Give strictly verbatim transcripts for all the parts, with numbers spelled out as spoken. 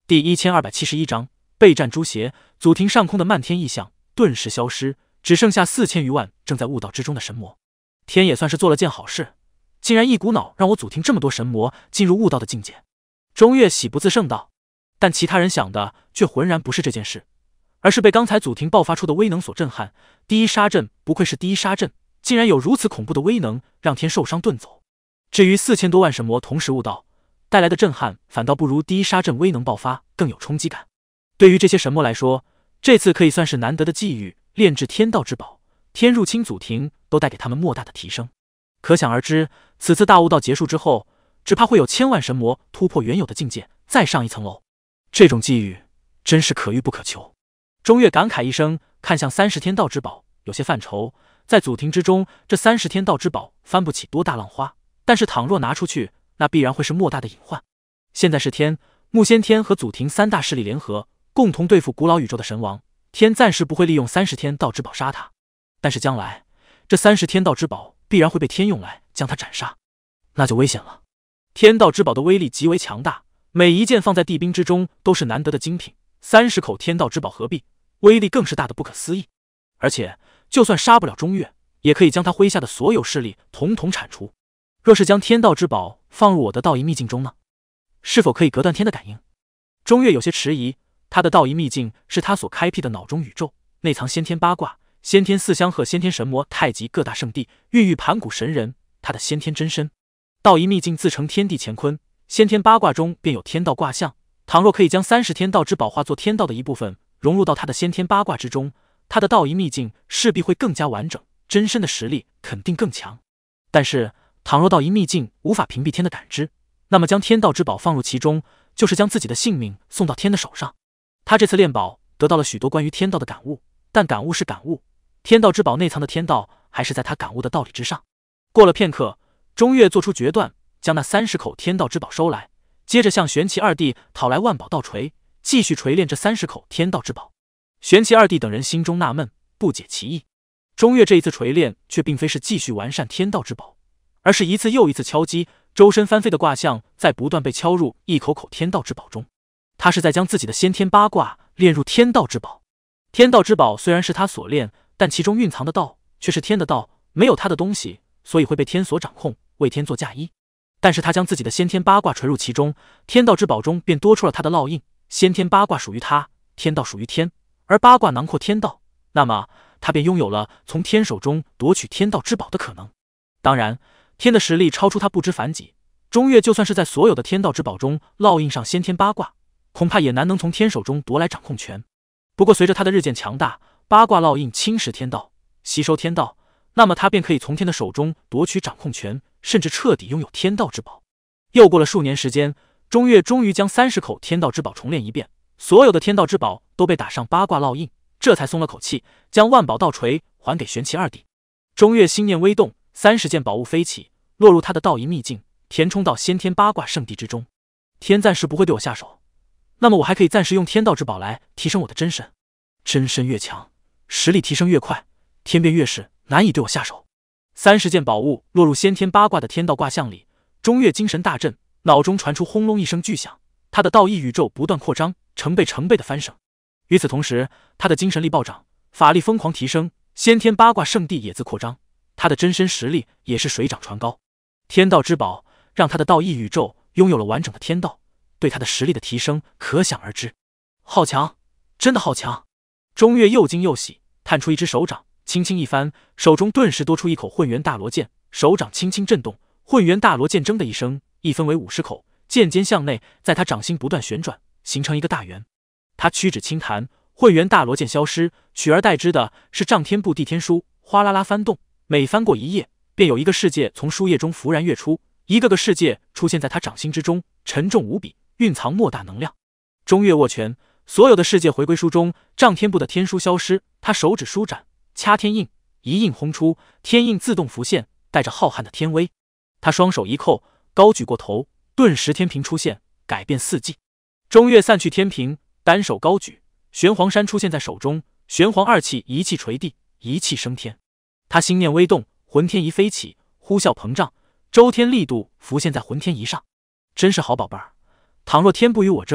第一千二百七十一章备战朱邪。祖庭上空的漫天异象顿时消失，只剩下四千余万正在悟道之中的神魔。天也算是做了件好事，竟然一股脑让我祖庭这么多神魔进入悟道的境界。钟月喜不自胜道。但其他人想的却浑然不是这件事，而是被刚才祖庭爆发出的威能所震撼。第一杀阵不愧是第一杀阵，竟然有如此恐怖的威能，让天受伤遁走。至于四千多万神魔同时悟道带来的震撼，反倒不如第一杀阵威能爆发更有冲击感。对于这些神魔来说，这次可以算是难得的际遇，炼制天道之宝，天入侵祖庭都带给他们莫大的提升。可想而知，此次大悟道结束之后，只怕会有千万神魔突破原有的境界，再上一层楼。这种际遇真是可遇不可求。钟月感慨一声，看向三十天道之宝，有些犯愁。在祖庭之中，这三十天道之宝翻不起多大浪花，但是倘若拿出去，那必然会是莫大的隐患。现在是天、木先天和祖庭三大势力联合，共同对付古老宇宙的神王。天暂时不会利用三十天道之宝杀他，但是将来这三十天道之宝必然会被天用来将他斩杀，那就危险了。天道之宝的威力极为强大，每一件放在地兵之中都是难得的精品，三十口天道之宝合璧，威力更是大得不可思议。而且就算杀不了钟月，也可以将他麾下的所有势力统统铲除。若是将天道之宝放入我的道仪秘境中呢？是否可以隔断天的感应？钟月有些迟疑，他的道仪秘境是他所开辟的脑中宇宙，内藏先天八卦、先天四香和先天神魔、太极各大圣地，孕育盘古神人，他的先天真身。道仪秘境自成天地乾坤，先天八卦中便有天道卦象，倘若可以将三十天道之宝化作天道的一部分，融入到他的先天八卦之中，他的道仪秘境势必会更加完整，真身的实力肯定更强。但是倘若道仪秘境无法屏蔽天的感知，那么将天道之宝放入其中，就是将自己的性命送到天的手上。他这次炼宝得到了许多关于天道的感悟，但感悟是感悟，天道之宝内藏的天道还是在他感悟的道理之上。过了片刻，钟月做出决断，将那三十口天道之宝收来，接着向玄奇二弟讨来万宝道锤，继续锤炼这三十口天道之宝。玄奇二弟等人心中纳闷，不解其意。钟月这一次锤炼却并非是继续完善天道之宝，而是一次又一次敲击，周身翻飞的卦象在不断被敲入一口口天道之宝中。他是在将自己的先天八卦炼入天道之宝。天道之宝虽然是他所炼，但其中蕴藏的道却是天的道，没有他的东西，所以会被天所掌控，为天做嫁衣。但是他将自己的先天八卦锤入其中，天道之宝中便多出了他的烙印。先天八卦属于他，天道属于天，而八卦囊括天道，那么他便拥有了从天手中夺取天道之宝的可能。当然，天的实力超出他不知凡几，钟月就算是在所有的天道之宝中烙印上先天八卦，恐怕也难能从天手中夺来掌控权。不过随着他的日渐强大，八卦烙印侵蚀天道，吸收天道，那么他便可以从天的手中夺取掌控权，甚至彻底拥有天道之宝。又过了数年时间，钟月终于将三十口天道之宝重炼一遍，所有的天道之宝都被打上八卦烙印，这才松了口气，将万宝道锤还给玄奇二弟。钟月心念微动，三十件宝物飞起，落入他的道仪秘境，填充到先天八卦圣地之中。天暂时不会对我下手，那么我还可以暂时用天道之宝来提升我的真身。真身越强，实力提升越快，天便越是难以对我下手。三十件宝物落入先天八卦的天道卦象里，钟月精神大振，脑中传出轰隆一声巨响，他的道义宇宙不断扩张，成倍成倍的翻升。与此同时，他的精神力暴涨，法力疯狂提升，先天八卦圣地也自扩张，他的真身实力也是水涨船高。天道之宝让他的道义宇宙拥有了完整的天道，对他的实力的提升可想而知。好强，真的好强！钟月又惊又喜，探出一只手掌，轻轻一翻，手中顿时多出一口混元大罗剑，手掌轻轻震动，混元大罗剑铮的一声，一分为五十口，剑尖向内，在他掌心不断旋转，形成一个大圆。他屈指轻弹，混元大罗剑消失，取而代之的是丈天布地天书，哗啦啦翻动，每翻过一页，便有一个世界从书页中浮然跃出，一个个世界出现在他掌心之中，沉重无比，蕴藏莫大能量。钟月握拳，所有的世界回归书中，丈天布的天书消失，他手指舒展，掐天印，一印轰出，天印自动浮现，带着浩瀚的天威。他双手一扣，高举过头，顿时天平出现，改变四季。钟月散去天平，单手高举，玄黄山出现在手中，玄黄二气一气垂地，一气升天。他心念微动，浑天仪飞起，呼啸膨胀，周天力度浮现在浑天仪上。真是好宝贝儿，倘若天不与我争，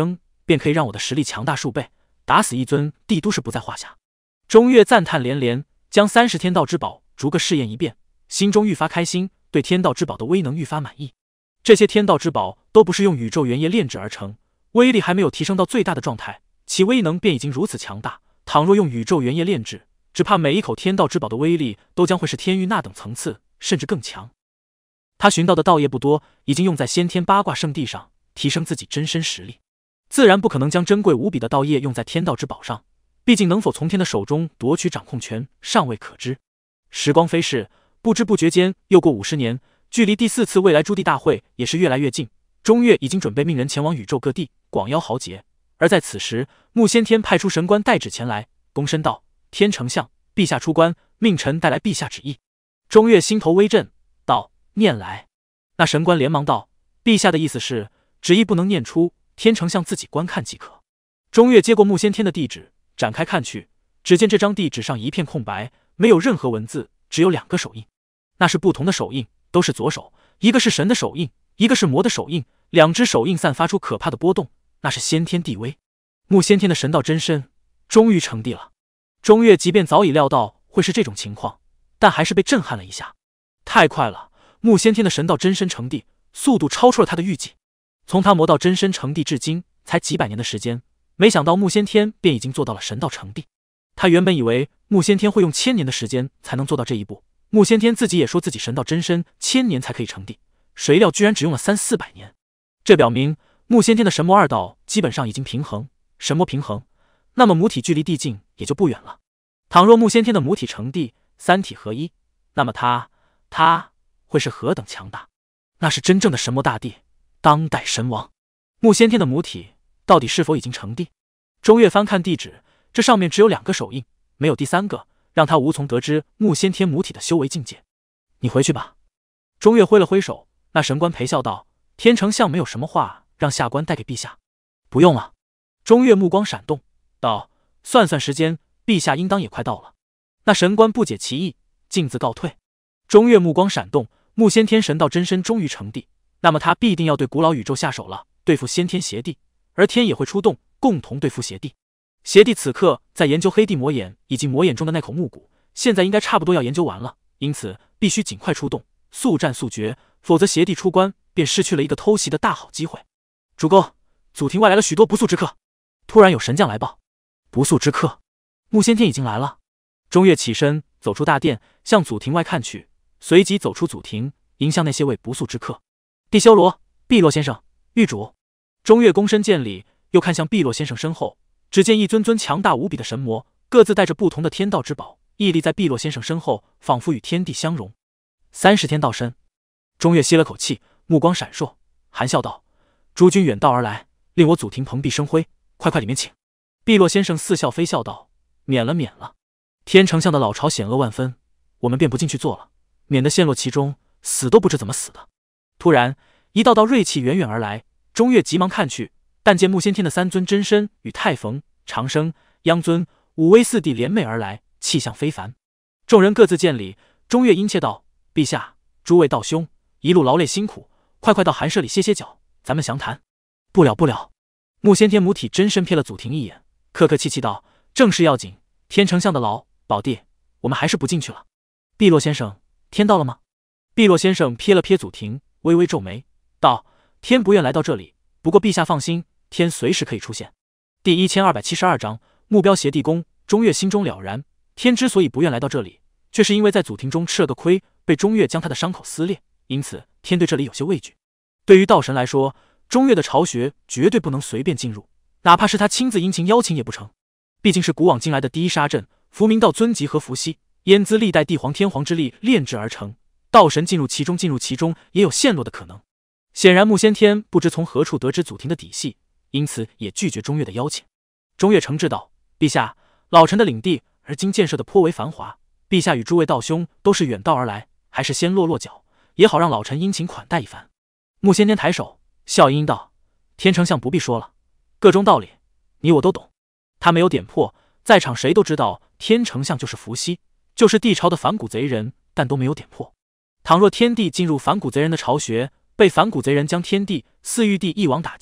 便可以让我的实力强大数倍，打死一尊帝都是不在话下。中岳赞叹连连，将三十天道之宝逐个试验一遍，心中愈发开心，对天道之宝的威能愈发满意。这些天道之宝都不是用宇宙原液炼制而成，威力还没有提升到最大的状态，其威能便已经如此强大。倘若用宇宙原液炼制，只怕每一口天道之宝的威力都将会是天域那等层次，甚至更强。他寻到的道液不多，已经用在先天八卦圣地上，提升自己真身实力，自然不可能将珍贵无比的道液用在天道之宝上，毕竟能否从天的手中夺取掌控权尚未可知。时光飞逝，不知不觉间又过五十年，距离第四次未来诸帝大会也是越来越近。中岳已经准备命人前往宇宙各地广邀豪杰，而在此时，穆先天派出神官代旨前来，躬身道：“天丞相，陛下出关，命臣带来陛下旨意。”中岳心头微震，道：“念来。”那神官连忙道：“陛下的意思是，旨意不能念出，天丞相自己观看即可。”中岳接过穆先天的地旨，展开看去，只见这张地址上一片空白，没有任何文字，只有两个手印，那是不同的手印，都是左手，一个是神的手印，一个是魔的手印，两只手印散发出可怕的波动，那是先天地威。穆先天的神道真身终于成帝了。中岳即便早已料到会是这种情况，但还是被震撼了一下。太快了，穆先天的神道真身成帝，速度超出了他的预计。从他魔道真身成帝至今才几百年的时间，没想到穆先天便已经做到了神道成帝。他原本以为穆先天会用千年的时间才能做到这一步，穆先天自己也说自己神道真身千年才可以成帝，谁料居然只用了三四百年。这表明穆先天的神魔二道基本上已经平衡，神魔平衡，那么母体距离地境也就不远了。倘若穆先天的母体成帝，三体合一，那么他他会是何等强大？那是真正的神魔大帝，当代神王。穆先天的母体到底是否已经成帝？中岳翻看地址，这上面只有两个手印，没有第三个，让他无从得知穆先天母体的修为境界。你回去吧。中岳挥了挥手，那神官陪笑道：“天丞相没有什么话让下官带给陛下？”“不用了。”中岳目光闪动，道：“算算时间，陛下应当也快到了。”那神官不解其意，径自告退。中岳目光闪动，穆先天神道真身终于成帝，那么他必定要对古老宇宙下手了，对付先天邪帝，而天也会出动，共同对付邪帝。邪帝此刻在研究黑帝魔眼以及魔眼中的那口木骨，现在应该差不多要研究完了，因此必须尽快出动，速战速决，否则邪帝出关便失去了一个偷袭的大好机会。主公，祖庭外来了许多不速之客。突然有神将来报，不速之客，穆先天已经来了。中岳起身走出大殿，向祖庭外看去，随即走出祖庭，迎向那些位不速之客。帝修罗、碧落先生、玉主。中岳躬身见礼，又看向碧落先生身后，只见一尊尊强大无比的神魔，各自带着不同的天道之宝，屹立在碧落先生身后，仿佛与天地相融。三十天道身。中岳吸了口气，目光闪烁，含笑道：“诸君远道而来，令我祖庭蓬荜生辉，快快里面请。”碧落先生似笑非笑道：“免了免了，天丞相的老巢险恶万分，我们便不进去坐了，免得陷落其中，死都不知怎么死的。”突然一道道锐气远远而来，中岳急忙看去，但见穆先天的三尊真身与太冯、长生、央尊、武威四帝联袂而来，气象非凡。众人各自见礼，中岳殷切道：“陛下，诸位道兄，一路劳累辛苦，快快到寒舍里歇歇脚，咱们详谈。”“不了不了。”穆先天母体真身瞥了祖庭一眼，客客气气道：“正事要紧，天丞相的劳，宝弟，我们还是不进去了。”“碧落先生，天到了吗？”碧落先生瞥了瞥祖庭，微微皱眉道：“天不愿来到这里，不过陛下放心，天随时可以出现。”第一千二百七十二章目标邪帝宫。中岳心中了然，天之所以不愿来到这里，却是因为在祖庭中吃了个亏，被中岳将他的伤口撕裂，因此天对这里有些畏惧。对于道神来说，中岳的巢穴绝对不能随便进入，哪怕是他亲自殷勤邀请也不成。毕竟是古往今来的第一杀阵，伏明道尊级和伏羲、燕姿历代帝皇天皇之力炼制而成，道神进入其中，进入其中也有陷落的可能。显然穆先天不知从何处得知祖庭的底细，因此也拒绝中岳的邀请。中岳诚挚道：“陛下，老臣的领地而今建设的颇为繁华，陛下与诸位道兄都是远道而来，还是先落落脚，也好让老臣殷勤款待一番。”穆先天抬手笑吟吟道：“天丞相不必说了，各中道理你我都懂。”他没有点破，在场谁都知道天丞相就是伏羲，就是帝朝的反骨贼人，但都没有点破。倘若天帝进入反骨贼人的巢穴，被反骨贼人将天帝、四玉帝一网打尽，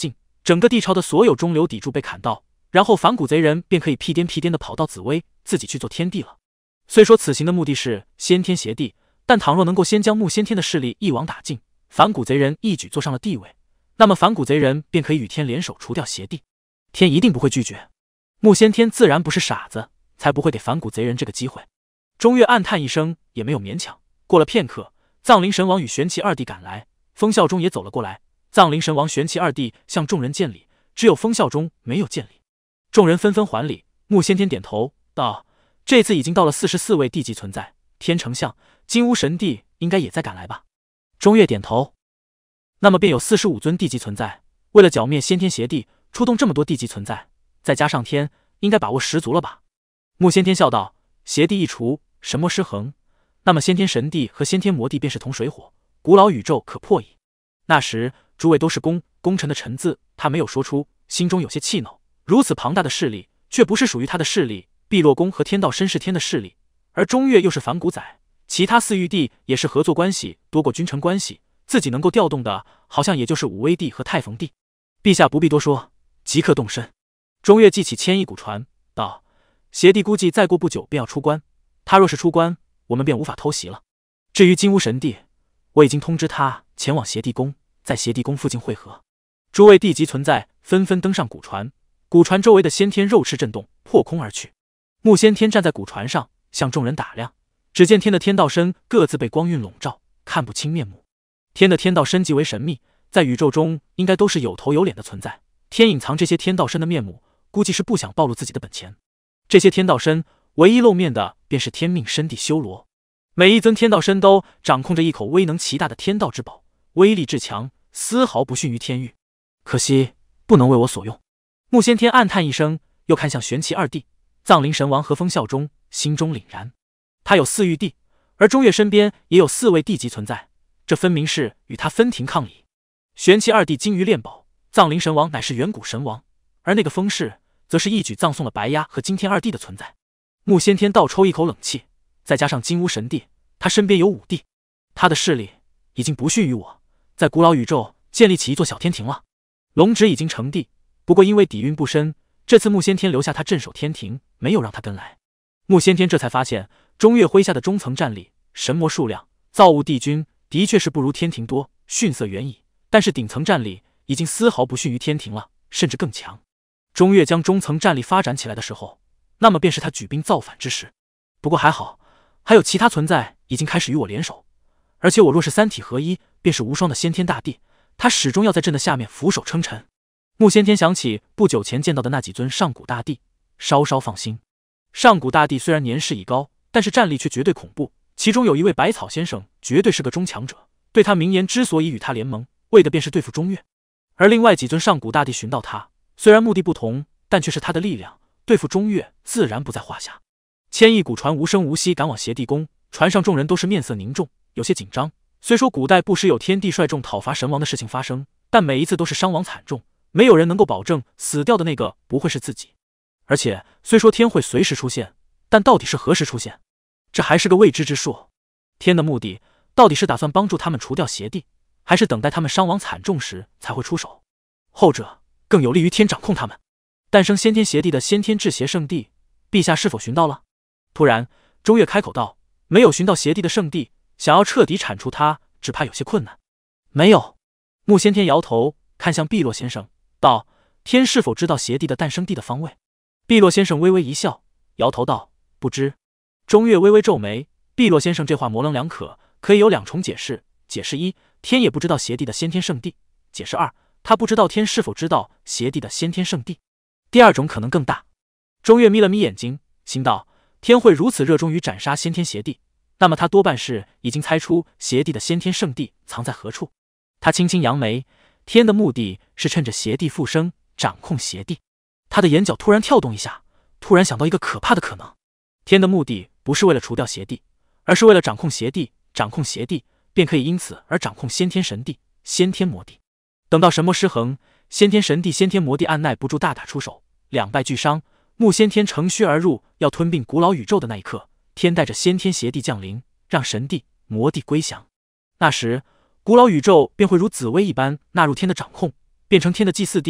整个地朝的所有中流砥柱被砍到，然后反骨贼人便可以屁颠屁颠的跑到紫薇，自己去做天帝了。虽说此行的目的是先天邪帝，但倘若能够先将穆先天的势力一网打尽，反骨贼人一举坐上了帝位，那么反骨贼人便可以与天联手除掉邪帝。天一定不会拒绝，穆先天自然不是傻子，才不会给反骨贼人这个机会。中岳暗叹一声，也没有勉强。过了片刻，藏灵神王与玄奇二弟赶来，风啸中也走了过来。藏灵神王、玄奇二弟向众人见礼，只有风啸中没有见礼。众人纷纷还礼，穆先天点头道：“这次已经到了四十四位地级存在，天丞相、金乌神帝应该也在赶来吧？”中岳点头。那么便有四十五尊地级存在。为了剿灭先天邪帝，出动这么多地级存在，再加上天，应该把握十足了吧？穆先天笑道：“邪帝一除，神魔失衡，那么先天神帝和先天魔帝便是同水火，古老宇宙可破矣。”那时诸位都是功功臣的臣字，他没有说出，心中有些气恼。如此庞大的势力，却不是属于他的势力。碧落宫和天道申是天的势力，而中岳又是反骨仔，其他四玉帝也是合作关系多过君臣关系，自己能够调动的，好像也就是武威帝和太冯帝。陛下不必多说，即刻动身。中岳记起牵一股船，道：“邪帝估计再过不久便要出关，他若是出关，我们便无法偷袭了。至于金乌神帝，我已经通知他前往邪帝宫，在邪帝宫附近会合。”诸位地级存在纷纷登上古船，古船周围的先天肉翅震动，破空而去。穆先天站在古船上，向众人打量，只见天的天道身各自被光晕笼罩，看不清面目。天的天道身极为神秘，在宇宙中应该都是有头有脸的存在。天隐藏这些天道身的面目，估计是不想暴露自己的本钱。这些天道身唯一露面的便是天命身帝修罗，每一尊天道身都掌控着一口威能奇大的天道之宝，威力至强，丝毫不逊于天域。可惜不能为我所用。穆先天暗叹一声，又看向玄奇二弟、藏灵神王和风啸中，心中凛然。他有四玉帝，而中岳身边也有四位地级存在，这分明是与他分庭抗礼。玄奇二弟精于炼宝，藏灵神王乃是远古神王，而那个风氏则是一举葬送了白鸭和金天二弟的存在。穆先天倒抽一口冷气，再加上金乌神帝，他身边有五帝，他的势力已经不逊于我，在古老宇宙建立起一座小天庭了。龙旨已经成帝，不过因为底蕴不深，这次穆先天留下他镇守天庭，没有让他跟来。穆先天这才发现，中岳麾下的中层战力、神魔数量、造物帝君的确是不如天庭多，逊色远矣，但是顶层战力已经丝毫不逊于天庭了，甚至更强。中岳将中层战力发展起来的时候，那么便是他举兵造反之时。不过还好，还有其他存在已经开始与我联手，而且我若是三体合一，便是无双的先天大帝，他始终要在朕的下面俯首称臣。穆先天想起不久前见到的那几尊上古大帝，稍稍放心。上古大帝虽然年事已高，但是战力却绝对恐怖，其中有一位百草先生绝对是个中强者，对他明言之所以与他联盟，为的便是对付中岳。而另外几尊上古大帝寻到他，虽然目的不同，但却是他的力量，对付中岳自然不在话下。千亿古船无声无息赶往邪帝宫，船上众人都是面色凝重，有些紧张。虽说古代不时有天帝率众讨伐神王的事情发生，但每一次都是伤亡惨重，没有人能够保证死掉的那个不会是自己。而且虽说天会随时出现，但到底是何时出现，这还是个未知之数。天的目的到底是打算帮助他们除掉邪帝，还是等待他们伤亡惨重时才会出手？后者更有利于天掌控他们。诞生先天邪帝的先天至邪圣帝，陛下是否寻到了？突然中岳开口道：“没有寻到邪帝的圣帝，想要彻底铲除他，只怕有些困难。”没有。穆先天摇头，看向碧落先生道：“天是否知道邪帝的诞生地的方位？”碧落先生微微一笑，摇头道：“不知。”中岳微微皱眉，碧落先生这话模棱两可，可以有两重解释。解释一，天也不知道邪帝的先天圣地；解释二，他不知道天是否知道邪帝的先天圣地。第二种可能更大。中岳眯了眯眼睛，心道：天会如此热衷于斩杀先天邪帝，那么他多半是已经猜出邪帝的先天圣地藏在何处。他轻轻扬眉，天的目的是趁着邪帝复生，掌控邪帝。他的眼角突然跳动一下，突然想到一个可怕的可能。天的目的不是为了除掉邪帝，而是为了掌控邪帝，掌控邪帝便可以因此而掌控先天神帝、先天魔帝。等到神魔失衡，先天神帝、先天魔帝按耐不住大打出手，两败俱伤，穆先天乘虚而入，要吞并古老宇宙的那一刻，天带着先天邪帝降临，让神帝、魔帝归降。那时古老宇宙便会如紫薇一般纳入天的掌控，变成天的祭祀地，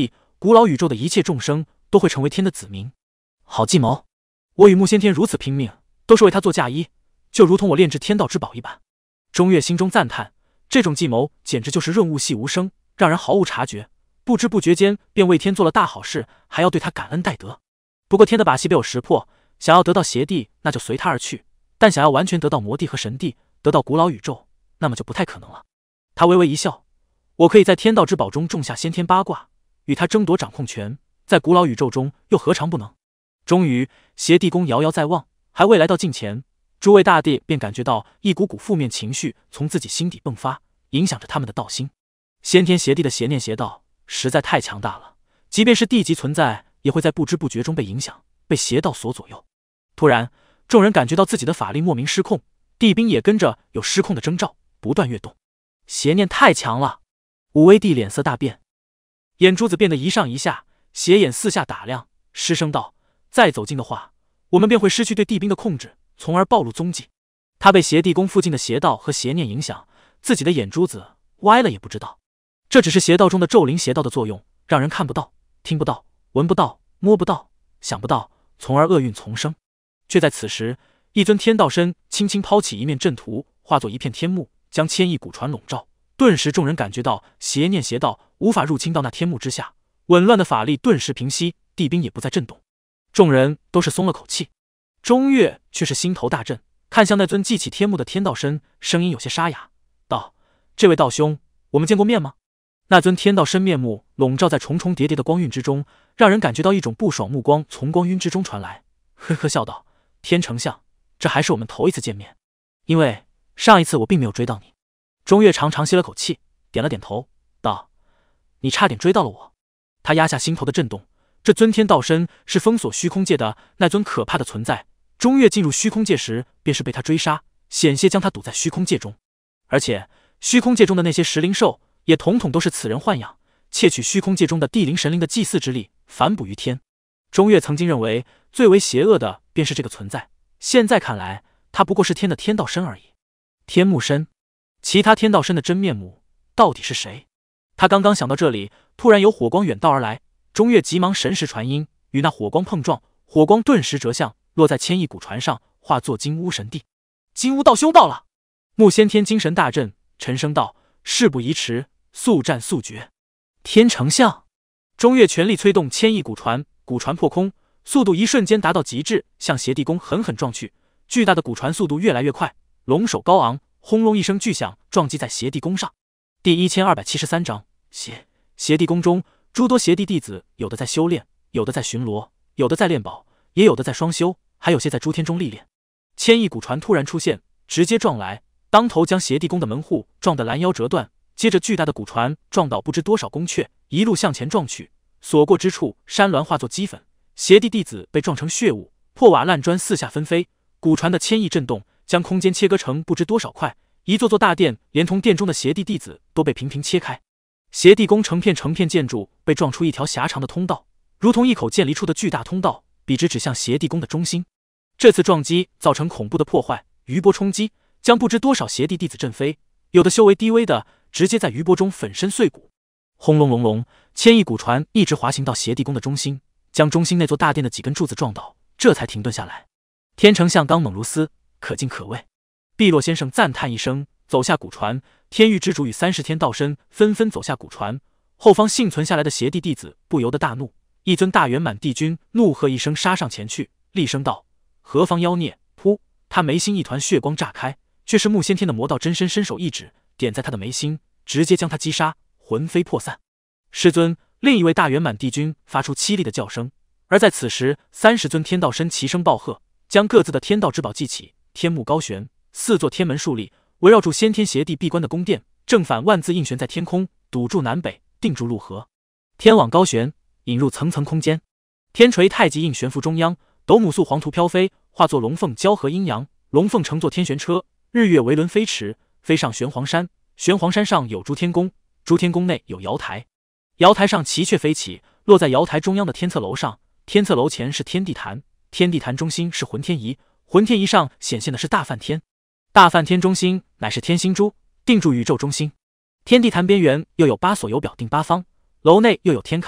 古老宇宙的一切众生都会成为天的子民。好计谋！我与穆先天如此拼命，都是为他做嫁衣，就如同我炼制天道之宝一般。中月心中赞叹，这种计谋简直就是润物细无声，让人毫无察觉，不知不觉间便为天做了大好事，还要对他感恩戴德。不过天的把戏被我识破，想要得到邪帝，那就随他而去；但想要完全得到魔帝和神帝，得到古老宇宙，那么就不太可能了。他微微一笑，我可以在天道之宝中种下先天八卦，与他争夺掌控权，在古老宇宙中又何尝不能？终于，邪帝宫遥遥在望，还未来到近前，诸位大帝便感觉到一股股负面情绪从自己心底迸发，影响着他们的道心。先天邪帝的邪念邪道实在太强大了，即便是地级存在，也会在不知不觉中被影响，被邪道所左右。突然，众人感觉到自己的法力莫名失控，地兵也跟着有失控的征兆，不断跃动。邪念太强了！武威帝脸色大变，眼珠子变得一上一下，斜眼四下打量，失声道：“再走近的话，我们便会失去对地兵的控制，从而暴露踪迹。”他被邪帝宫附近的邪道和邪念影响，自己的眼珠子歪了也不知道。这只是邪道中的咒灵邪道的作用，让人看不到、听不到、闻不到、摸不到、想不到，从而厄运丛生。却在此时，一尊天道身轻轻抛起一面阵图，化作一片天幕，将千亿古船笼罩。顿时众人感觉到邪念邪道无法入侵到那天幕之下，紊乱的法力顿时平息，地兵也不再震动。众人都是松了口气，中月却是心头大震，看向那尊系起天幕的天道身，声音有些沙哑，道：“这位道兄，我们见过面吗？”那尊天道身面目笼罩在重重叠叠的光晕之中，让人感觉到一种不爽目光从光晕之中传来，呵呵笑道：“天丞相，这还是我们头一次见面，因为上一次我并没有追到你。”中月长长吸了口气，点了点头，道：“你差点追到了我。”他压下心头的震动，这尊天道身是封锁虚空界的那尊可怕的存在，中月进入虚空界时便是被他追杀，险些将他堵在虚空界中，而且虚空界中的那些石灵兽也统统都是此人豢养，窃取虚空界中的地灵神灵的祭祀之力，反哺于天。中月曾经认为最为邪恶的便是这个存在，现在看来他不过是天的天道身而已。天幕身，其他天道身的真面目到底是谁？他刚刚想到这里，突然有火光远道而来，中月急忙神识传音，与那火光碰撞，火光顿时折向，落在千亿古船上，化作金乌神帝。金乌道兄到了！穆先天精神大振，沉声道：“事不宜迟，速战速决。”天丞相！中月全力催动千亿古船，古船破空，速度一瞬间达到极致，向邪帝宫狠狠撞去。巨大的古船速度越来越快，龙首高昂，轰隆一声巨响，撞击在邪帝宫上。第一千二百七十三章邪邪帝宫中，诸多邪帝弟子，有的在修炼，有的在巡逻，有的在炼宝，也有的在双修，还有些在诸天中历练。千亿古船突然出现，直接撞来，当头将邪帝宫的门户撞得拦腰折断，接着巨大的古船撞倒不知多少宫阙，一路向前撞去，所过之处山峦化作齑粉，邪帝弟子被撞成血雾，破瓦烂砖四下纷飞。古船的千亿震动将空间切割成不知多少块，一座座大殿连同殿中的邪帝弟子都被频频切开。邪帝宫成片成片建筑被撞出一条狭长的通道，如同一口渐离处的巨大通道，笔直指向邪帝宫的中心。这次撞击造成恐怖的破坏，余波冲击将不知多少邪帝弟子震飞，有的修为低微的直接在余波中粉身碎骨。轰隆隆隆，千亿古船一直滑行到邪帝宫的中心，将中心那座大殿的几根柱子撞倒，这才停顿下来。天丞相刚猛如斯，可敬可畏。碧落先生赞叹一声，走下古船，天域之主与三十天道身纷纷走下古船，后方幸存下来的邪帝弟子不由得大怒，一尊大圆满帝君怒喝一声，杀上前去，厉声道：“何方妖孽！”噗！他眉心一团血光炸开，却是穆先天的魔道真身伸手一指，点在他的眉心，直接将他击杀，魂飞魄散。师尊，另一位大圆满帝君发出凄厉的叫声，而在此时，三十尊天道身齐声暴喝，将各自的天道之宝记起，天幕高悬，四座天门竖立，围绕住先天邪帝闭关的宫殿，正反万字印悬在天空，堵住南北，定住陆河。天网高悬，引入层层空间。天锤太极印悬浮中央，斗母素黄图飘飞，化作龙凤交合阴阳，龙凤乘坐天旋车，日月为轮飞驰，飞上玄黄山。玄黄山上有诸天宫，诸天宫内有瑶台，瑶台上奇雀飞起，落在瑶台中央的天策楼上，天策楼前是天地坛，天地坛中心是浑天仪，浑天仪上显现的是大梵天，大梵天中心乃是天心珠，定住宇宙中心。天地坛边缘又有八所有表定八方，楼内又有天龛，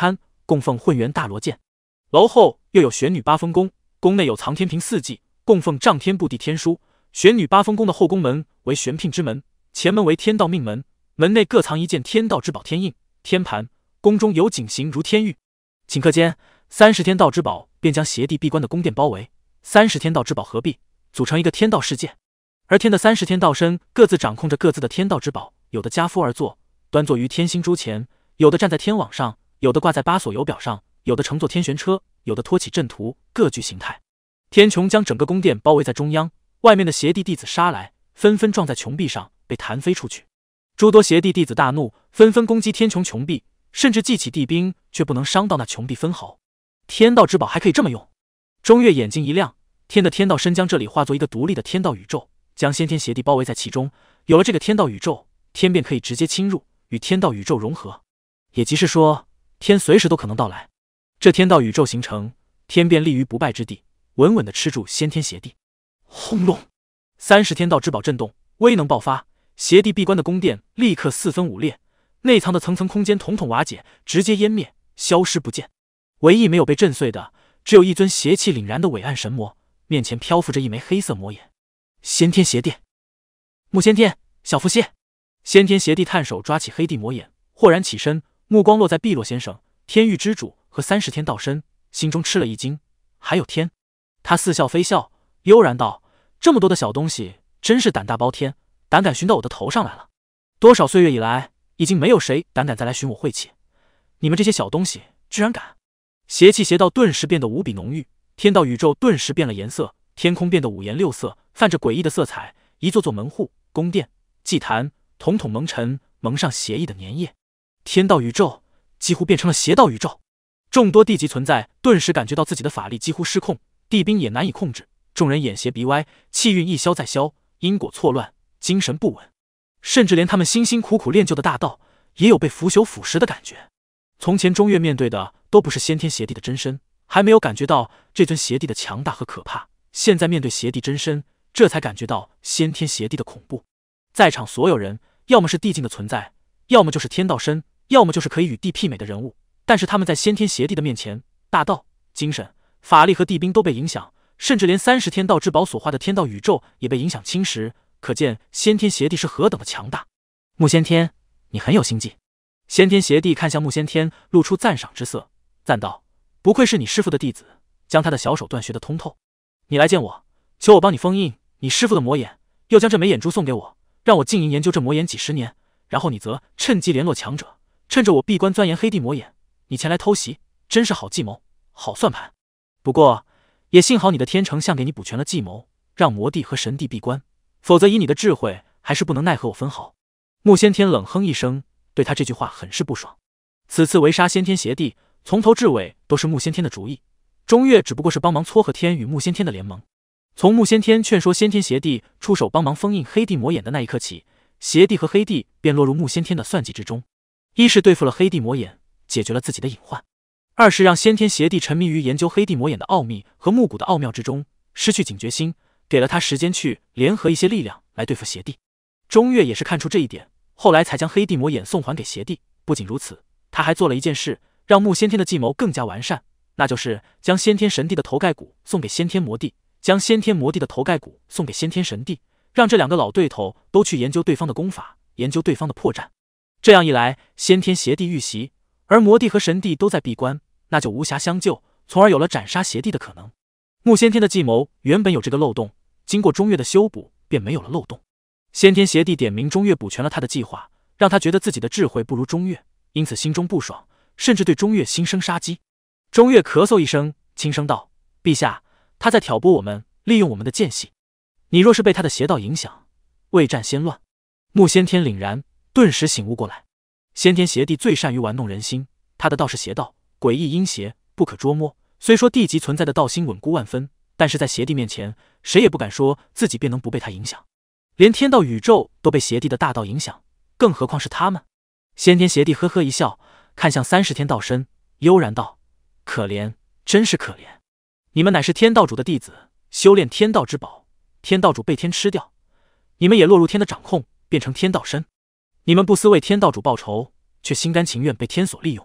供奉混元大罗剑。楼后又有玄女八风宫，宫内有藏天屏四记，供奉丈天布地天书。玄女八风宫的后宫门为玄牝之门，前门为天道命门，门内各藏一件天道之宝天印、天盘，宫中有景行如天玉。顷刻间，三十天道之宝便将邪帝闭关的宫殿包围，三十天道之宝合璧，组成一个天道世界。而天的三十天道身各自掌控着各自的天道之宝，有的跏趺而坐，端坐于天星珠前，有的站在天网上，有的挂在八索游表上，有的乘坐天旋车，有的托起阵图，各具形态。天穹将整个宫殿包围在中央，外面的邪帝弟子杀来，纷纷撞在穹壁上，被弹飞出去。诸多邪帝弟子大怒，纷纷攻击天穹穹壁，甚至祭起帝兵，却不能伤到那穹壁分毫。天道之宝还可以这么用？中岳眼睛一亮，天的天道身将这里化作一个独立的天道宇宙，将先天邪帝包围在其中。有了这个天道宇宙，天便可以直接侵入，与天道宇宙融合。也即是说，天随时都可能到来。这天道宇宙形成，天便立于不败之地，稳稳地吃住先天邪帝。轰隆！三十天道之宝震动，威能爆发，邪帝闭关的宫殿立刻四分五裂，内藏的层层空间统统瓦解，直接湮灭，消失不见。唯一没有被震碎的，只有一尊邪气凛然的伟岸神魔，面前漂浮着一枚黑色魔眼。先天邪殿，木先天，小腹泻。先天邪帝探手抓起黑帝魔眼，豁然起身，目光落在碧落先生、天域之主和三十天道身，心中吃了一惊。还有天？他似笑非笑，悠然道：这么多的小东西，真是胆大包天，胆敢寻到我的头上来了。多少岁月以来，已经没有谁胆敢再来寻我晦气，你们这些小东西居然敢！邪气邪道顿时变得无比浓郁，天道宇宙顿时变了颜色，天空变得五颜六色，泛着诡异的色彩，一座座门户、宫殿、祭坛统统蒙尘，蒙上邪异的粘液。天道宇宙几乎变成了邪道宇宙，众多地级存在顿时感觉到自己的法力几乎失控，地兵也难以控制，众人眼斜鼻歪，气运一消再消，因果错乱，精神不稳，甚至连他们辛辛苦苦练就的大道也有被腐朽腐蚀的感觉。从前中岳面对的都不是先天邪帝的真身，还没有感觉到这尊邪帝的强大和可怕，现在面对邪帝真身，这才感觉到先天邪帝的恐怖。在场所有人要么是地境的存在，要么就是天道身，要么就是可以与地媲美的人物，但是他们在先天邪帝的面前，大道、精神、法力和地兵都被影响，甚至连三十天道之宝所化的天道宇宙也被影响侵蚀，可见先天邪帝是何等的强大。木先天，你很有心计。先天邪帝看向木先天，露出赞赏之色，赞道：不愧是你师父的弟子，将他的小手段学得通透。你来见我，求我帮你封印你师父的魔眼，又将这枚眼珠送给我，让我静营研究这魔眼几十年，然后你则趁机联络强者，趁着我闭关钻研黑帝魔眼，你前来偷袭，真是好计谋，好算盘。不过也幸好你的天成像给你补全了计谋，让魔帝和神帝闭关，否则以你的智慧，还是不能奈何我分毫。木先天冷哼一声，对他这句话很是不爽。此次围杀先天邪帝，从头至尾都是木先天的主意，中岳只不过是帮忙撮合天与木先天的联盟。从木先天劝说先天邪帝出手帮忙封印黑帝魔眼的那一刻起，邪帝和黑帝便落入木先天的算计之中。一是对付了黑帝魔眼，解决了自己的隐患；二是让先天邪帝沉迷于研究黑帝魔眼的奥秘和木骨的奥妙之中，失去警觉心，给了他时间去联合一些力量来对付邪帝。中岳也是看出这一点，后来才将黑帝魔眼送还给邪帝。不仅如此，他还做了一件事，让木先天的计谋更加完善，那就是将先天神帝的头盖骨送给先天魔帝，将先天魔帝的头盖骨送给先天神帝，让这两个老对头都去研究对方的功法，研究对方的破绽。这样一来，先天邪帝遇袭，而魔帝和神帝都在闭关，那就无暇相救，从而有了斩杀邪帝的可能。木先天的计谋原本有这个漏洞，经过中岳的修补，便没有了漏洞。先天邪帝点名中岳补全了他的计划，让他觉得自己的智慧不如中岳，因此心中不爽，甚至对中岳心生杀机。中岳咳嗽一声，轻声道：陛下，他在挑拨我们，利用我们的间隙，你若是被他的邪道影响，未战先乱。木先天凛然，顿时醒悟过来。先天邪帝最善于玩弄人心，他的道是邪道，诡异阴邪，不可捉摸。虽说地级存在的道心稳固万分，但是在邪帝面前，谁也不敢说自己便能不被他影响。连天道宇宙都被邪帝的大道影响，更何况是他们。先天邪帝呵呵一笑，看向三十天道身，悠然道：可怜，真是可怜。你们乃是天道主的弟子，修炼天道之宝，天道主被天吃掉，你们也落入天的掌控，变成天道身。你们不思为天道主报仇，却心甘情愿被天所利用。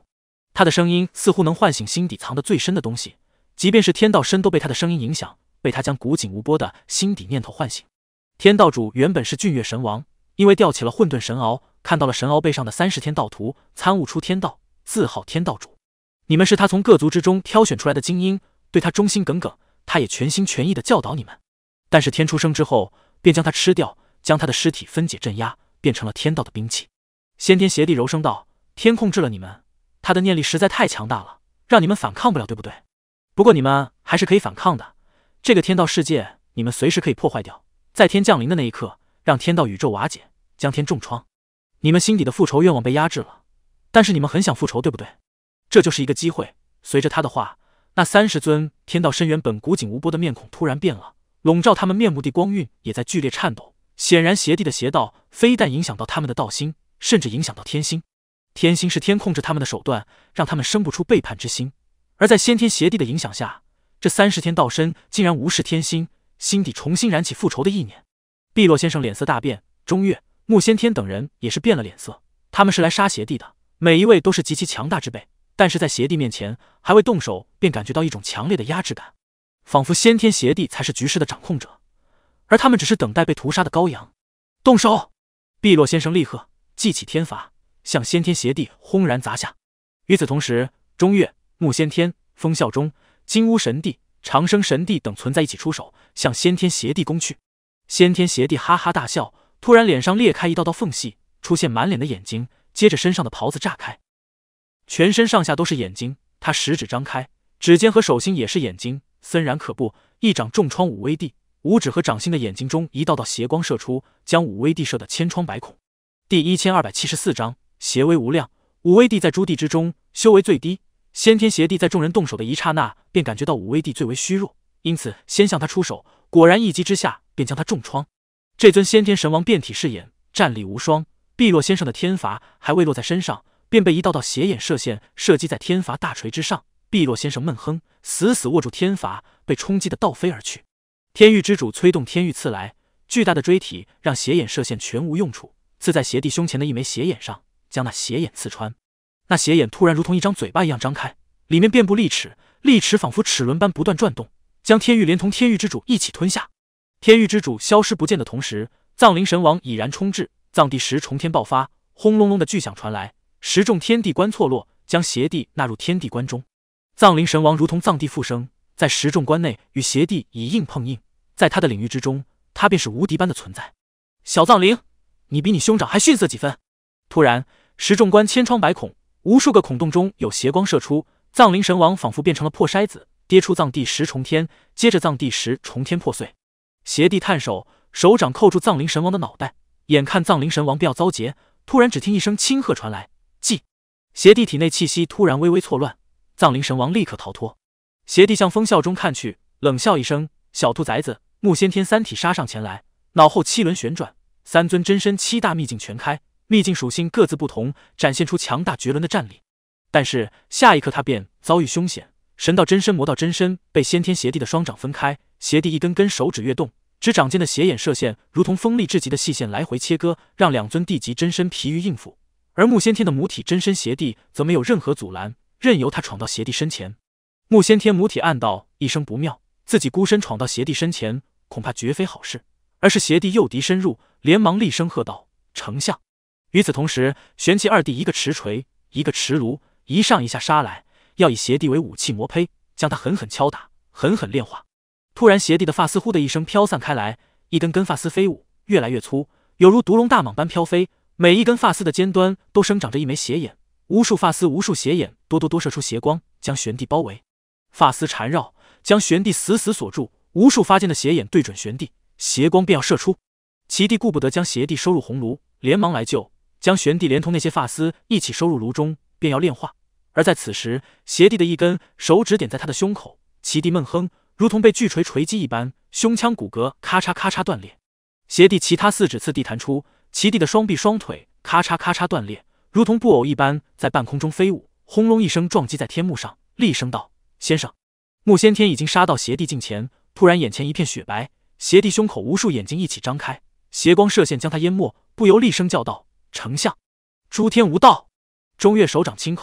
他的声音似乎能唤醒心底藏得最深的东西，即便是天道身都被他的声音影响，被他将古井无波的心底念头唤醒。天道主原本是俊月神王，因为吊起了混沌神鳌，看到了神鳌背上的三十天道图，参悟出天道，自号天道主。你们是他从各族之中挑选出来的精英，对他忠心耿耿，他也全心全意地教导你们。但是天出生之后，便将他吃掉，将他的尸体分解镇压，变成了天道的兵器。先天邪帝柔声道：天控制了你们，他的念力实在太强大了，让你们反抗不了，对不对？不过你们还是可以反抗的，这个天道世界你们随时可以破坏掉，在天降临的那一刻，让天道宇宙瓦解，将天重创。你们心底的复仇愿望被压制了，但是你们很想复仇，对不对？这就是一个机会。随着他的话，那三十尊天道身原本古井无波的面孔突然变了，笼罩他们面目的光晕也在剧烈颤抖。显然邪帝的邪道非但影响到他们的道心，甚至影响到天心。天心是天控制他们的手段，让他们生不出背叛之心。而在先天邪帝的影响下，这三十天道身竟然无视天心，心底重新燃起复仇的意念。碧落先生脸色大变，中月、木先天等人也是变了脸色。他们是来杀邪帝的，每一位都是极其强大之辈，但是在邪帝面前还未动手，便感觉到一种强烈的压制感，仿佛先天邪帝才是局势的掌控者，而他们只是等待被屠杀的羔羊。动手！碧落先生厉喝，祭起天罚，向先天邪帝轰然砸下。与此同时，中月、木先天、风啸中、金乌神帝、长生神帝等存在一起出手，向先天邪帝攻去。先天邪帝哈哈大笑，突然脸上裂开一道道缝隙，出现满脸的眼睛，接着身上的袍子炸开，全身上下都是眼睛。他食指张开，指尖和手心也是眼睛，森然可怖，一掌重创五威帝。五指和掌心的眼睛中一道道邪光射出，将五威帝射得千疮百孔。第一千二百七十四章邪威无量。五威帝在诸帝之中修为最低，先天邪帝在众人动手的一刹那便感觉到五威帝最为虚弱，因此先向他出手，果然一击之下便将他重创。这尊先天神王遍体是眼，战力无双。碧落先生的天罚还未落在身上，便被一道道邪眼射线射击在天罚大锤之上。碧落先生闷哼，死死握住天罚，被冲击的倒飞而去。天域之主催动天域刺来，巨大的锥体让邪眼射线全无用处，刺在邪帝胸前的一枚邪眼上，将那邪眼刺穿。那邪眼突然如同一张嘴巴一样张开，里面遍布利齿，利齿仿佛齿轮般不断转动，将天域连同天域之主一起吞下。天域之主消失不见的同时，藏灵神王已然冲至，藏地十重天爆发，轰隆隆的巨响传来，十重天地关错落，将邪帝纳入天地关中。藏灵神王如同藏地复生，在十重关内与邪帝以硬碰硬，在他的领域之中，他便是无敌般的存在。小藏灵，你比你兄长还逊色几分！突然，十重关千疮百孔，无数个孔洞中有邪光射出，藏灵神王仿佛变成了破筛子，跌出藏地十重天，接着藏地十重天破碎。邪帝探手，手掌扣住藏灵神王的脑袋，眼看藏灵神王便要遭劫，突然只听一声轻喝传来，寂！邪帝体内气息突然微微错乱，藏灵神王立刻逃脱。邪帝向风啸中看去，冷笑一声，小兔崽子！木先天三体杀上前来，脑后七轮旋转，三尊真身七大秘境全开，秘境属性各自不同，展现出强大绝伦的战力。但是下一刻他便遭遇凶险，神道真身魔道真身被先天邪帝的双掌分开，邪帝一根根手指跃动，指掌间的邪眼射线如同锋利至极的细线来回切割，让两尊地级真身疲于应付。而木先天的母体真身邪帝则没有任何阻拦，任由他闯到邪帝身前。木先天母体暗道一声不妙，自己孤身闯到邪帝身前，恐怕绝非好事。而是邪帝诱敌深入，连忙厉声喝道：“丞相！”与此同时，玄奇二弟一个持锤，一个持炉，一上一下杀来，要以邪帝为武器磨胚，将他狠狠敲打，狠狠炼化。突然，邪帝的发丝呼的一声飘散开来，一根根发丝飞舞，越来越粗，犹如毒龙大蟒般飘飞。每一根发丝的尖端都生长着一枚邪眼，无数发丝，无数邪眼，多多多射出邪光，将玄帝包围。发丝缠绕，将玄帝死死锁住。无数发尖的邪眼对准玄帝，邪光便要射出。齐帝顾不得将邪帝收入红炉，连忙来救，将玄帝连同那些发丝一起收入炉中，便要炼化。而在此时，邪帝的一根手指点在他的胸口，齐帝闷哼，如同被巨锤锤击一般，胸腔骨骼咔嚓咔嚓断裂。邪帝其他四指刺地弹出，齐帝的双臂双腿咔嚓咔嚓断裂，如同布偶一般在半空中飞舞，轰隆一声撞击在天幕上，厉声道：“先生！”木先天已经杀到邪帝近前，突然眼前一片雪白，邪帝胸口无数眼睛一起张开，邪光射线将他淹没，不由厉声叫道：“丞相！”诸天无道。中月手掌轻扣，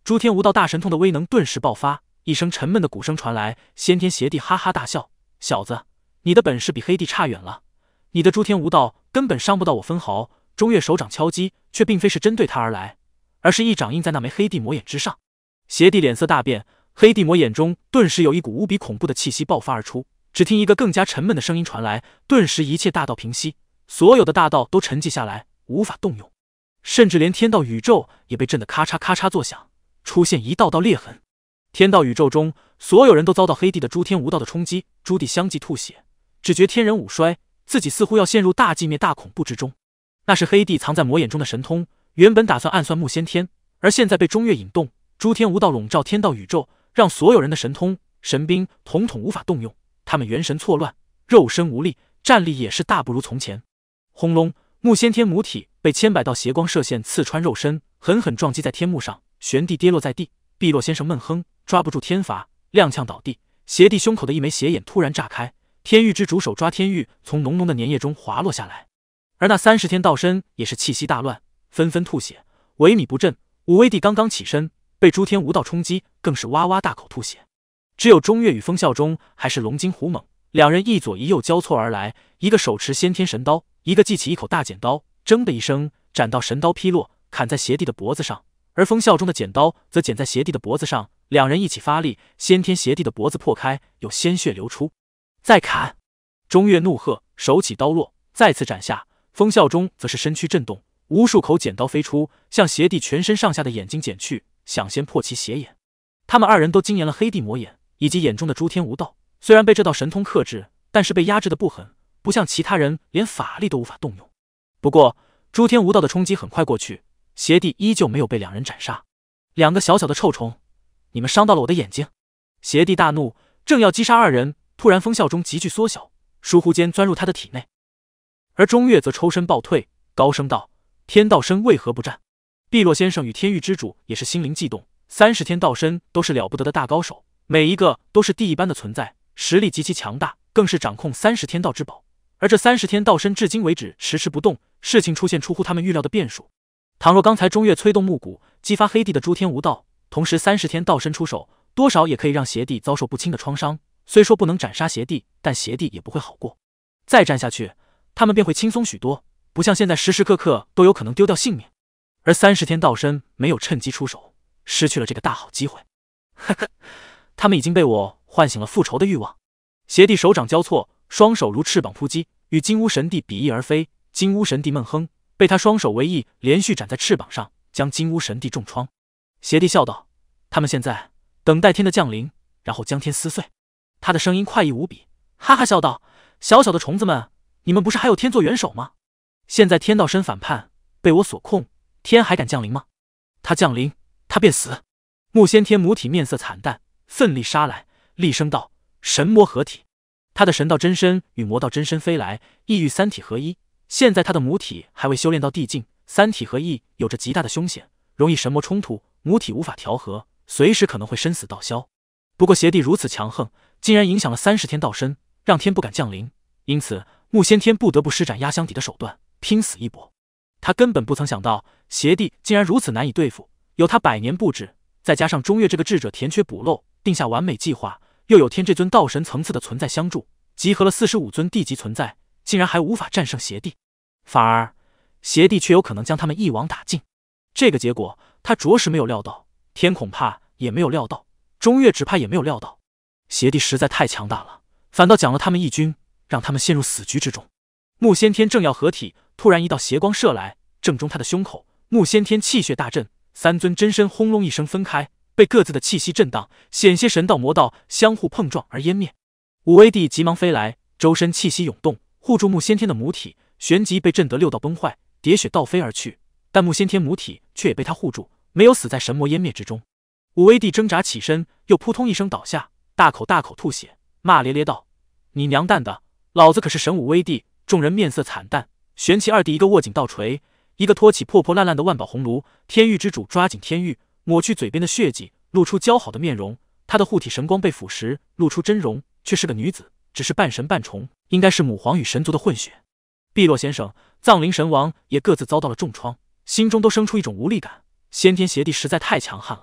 诸天无道大神通的威能顿时爆发，一声沉闷的鼓声传来，先天邪帝哈哈大笑：“小子，你的本事比黑帝差远了，你的诸天无道根本伤不到我分毫。”中月手掌敲击，却并非是针对他而来，而是一掌印在那枚黑帝魔眼之上。邪帝脸色大变，黑帝魔眼中顿时有一股无比恐怖的气息爆发而出。只听一个更加沉闷的声音传来，顿时一切大道平息，所有的大道都沉寂下来，无法动用，甚至连天道宇宙也被震得咔嚓咔嚓作响，出现一道道裂痕。天道宇宙中，所有人都遭到黑帝的诸天无道的冲击，诸帝相继吐血，只觉天人五衰，自己似乎要陷入大寂灭大恐怖之中。那是黑帝藏在魔眼中的神通，原本打算暗算木先天，而现在被中月引动，诸天无道笼罩天道宇宙，让所有人的神通、神兵统统无法动用，他们元神错乱，肉身无力，战力也是大不如从前。轰隆！木先天母体被千百道邪光射线刺穿肉身，狠狠撞击在天幕上，旋地跌落在地。碧落先生闷哼，抓不住天罚，踉跄倒地。邪帝胸口的一枚邪眼突然炸开，天域之主手抓天域从浓浓的粘液中滑落下来。而那三十天道身也是气息大乱，纷纷吐血，萎靡不振。五威帝刚刚起身，被诸天无道冲击，更是哇哇大口吐血。只有中月与风啸中还是龙精虎猛，两人一左一右交错而来，一个手持先天神刀，一个记起一口大剪刀，铮的一声，斩道神刀劈落，砍在邪帝的脖子上。而风啸中的剪刀则剪在邪帝的脖子上，两人一起发力，先天邪帝的脖子破开，有鲜血流出。再砍！中月怒喝，手起刀落，再次斩下。风啸中则是身躯震动，无数口剪刀飞出，向邪帝全身上下的眼睛剪去，想先破其邪眼。他们二人都精研了黑帝魔眼以及眼中的诸天无道，虽然被这道神通克制，但是被压制的不狠，不像其他人连法力都无法动用。不过诸天无道的冲击很快过去，邪帝依旧没有被两人斩杀。两个小小的臭虫，你们伤到了我的眼睛！邪帝大怒，正要击杀二人，突然风啸中急剧缩小，疏忽间钻入他的体内。而中月则抽身暴退，高声道：“天道身为何不战？”碧落先生与天域之主也是心灵悸动，三十天道身都是了不得的大高手，每一个都是帝一般的存在，实力极其强大，更是掌控三十天道之宝。而这三十天道身至今为止迟迟不动，事情出现出乎他们预料的变数。倘若刚才中月催动木鼓，激发黑帝的诸天无道，同时三十天道身出手，多少也可以让邪帝遭受不轻的创伤。虽说不能斩杀邪帝，但邪帝也不会好过。再战下去，他们便会轻松许多，不像现在时时刻刻都有可能丢掉性命。而三十天道身没有趁机出手，失去了这个大好机会。呵呵，他们已经被我唤醒了复仇的欲望。邪帝手掌交错，双手如翅膀扑击，与金乌神帝比翼而飞。金乌神帝闷哼，被他双手为翼，连续斩在翅膀上，将金乌神帝重创。邪帝笑道：“他们现在等待天的降临，然后将天撕碎。”他的声音快意无比，哈哈笑道：“小小的虫子们，你们不是还有天做元首吗？现在天道身反叛，被我所控，天还敢降临吗？他降临，他便死。”木先天母体面色惨淡，奋力杀来，厉声道：“神魔合体！”他的神道真身与魔道真身飞来，意欲三体合一。现在他的母体还未修炼到地境，三体合一有着极大的凶险，容易神魔冲突，母体无法调和，随时可能会生死道消。不过邪帝如此强横，竟然影响了三十天道身，让天不敢降临，因此木先天不得不施展压箱底的手段，拼死一搏。他根本不曾想到邪帝竟然如此难以对付，有他百年布置，再加上中月这个智者填缺补漏，定下完美计划，又有天这尊道神层次的存在相助，集合了四十五尊地级存在，竟然还无法战胜邪帝，反而邪帝却有可能将他们一网打尽。这个结果他着实没有料到，天恐怕也没有料到，中月只怕也没有料到。邪帝实在太强大了，反倒奖了他们一军，让他们陷入死局之中。木先天正要合体，突然一道邪光射来，正中他的胸口。木先天气血大震，三尊真身轰隆一声分开，被各自的气息震荡，险些神道魔道相互碰撞而湮灭。五威帝急忙飞来，周身气息涌动，护住木先天的母体，旋即被震得六道崩坏，喋血倒飞而去。但木先天母体却也被他护住，没有死在神魔湮灭之中。五威帝挣扎起身，又扑通一声倒下，大口大口吐血，骂咧咧道：“你娘蛋的，老子可是神武威帝！”众人面色惨淡，玄奇二弟一个握紧倒锤，一个托起破破烂烂的万宝红炉。天域之主抓紧天域，抹去嘴边的血迹，露出姣好的面容。他的护体神光被腐蚀，露出真容，却是个女子，只是半神半虫，应该是母皇与神族的混血。碧落先生、藏灵神王也各自遭到了重创，心中都生出一种无力感。先天邪帝实在太强悍了，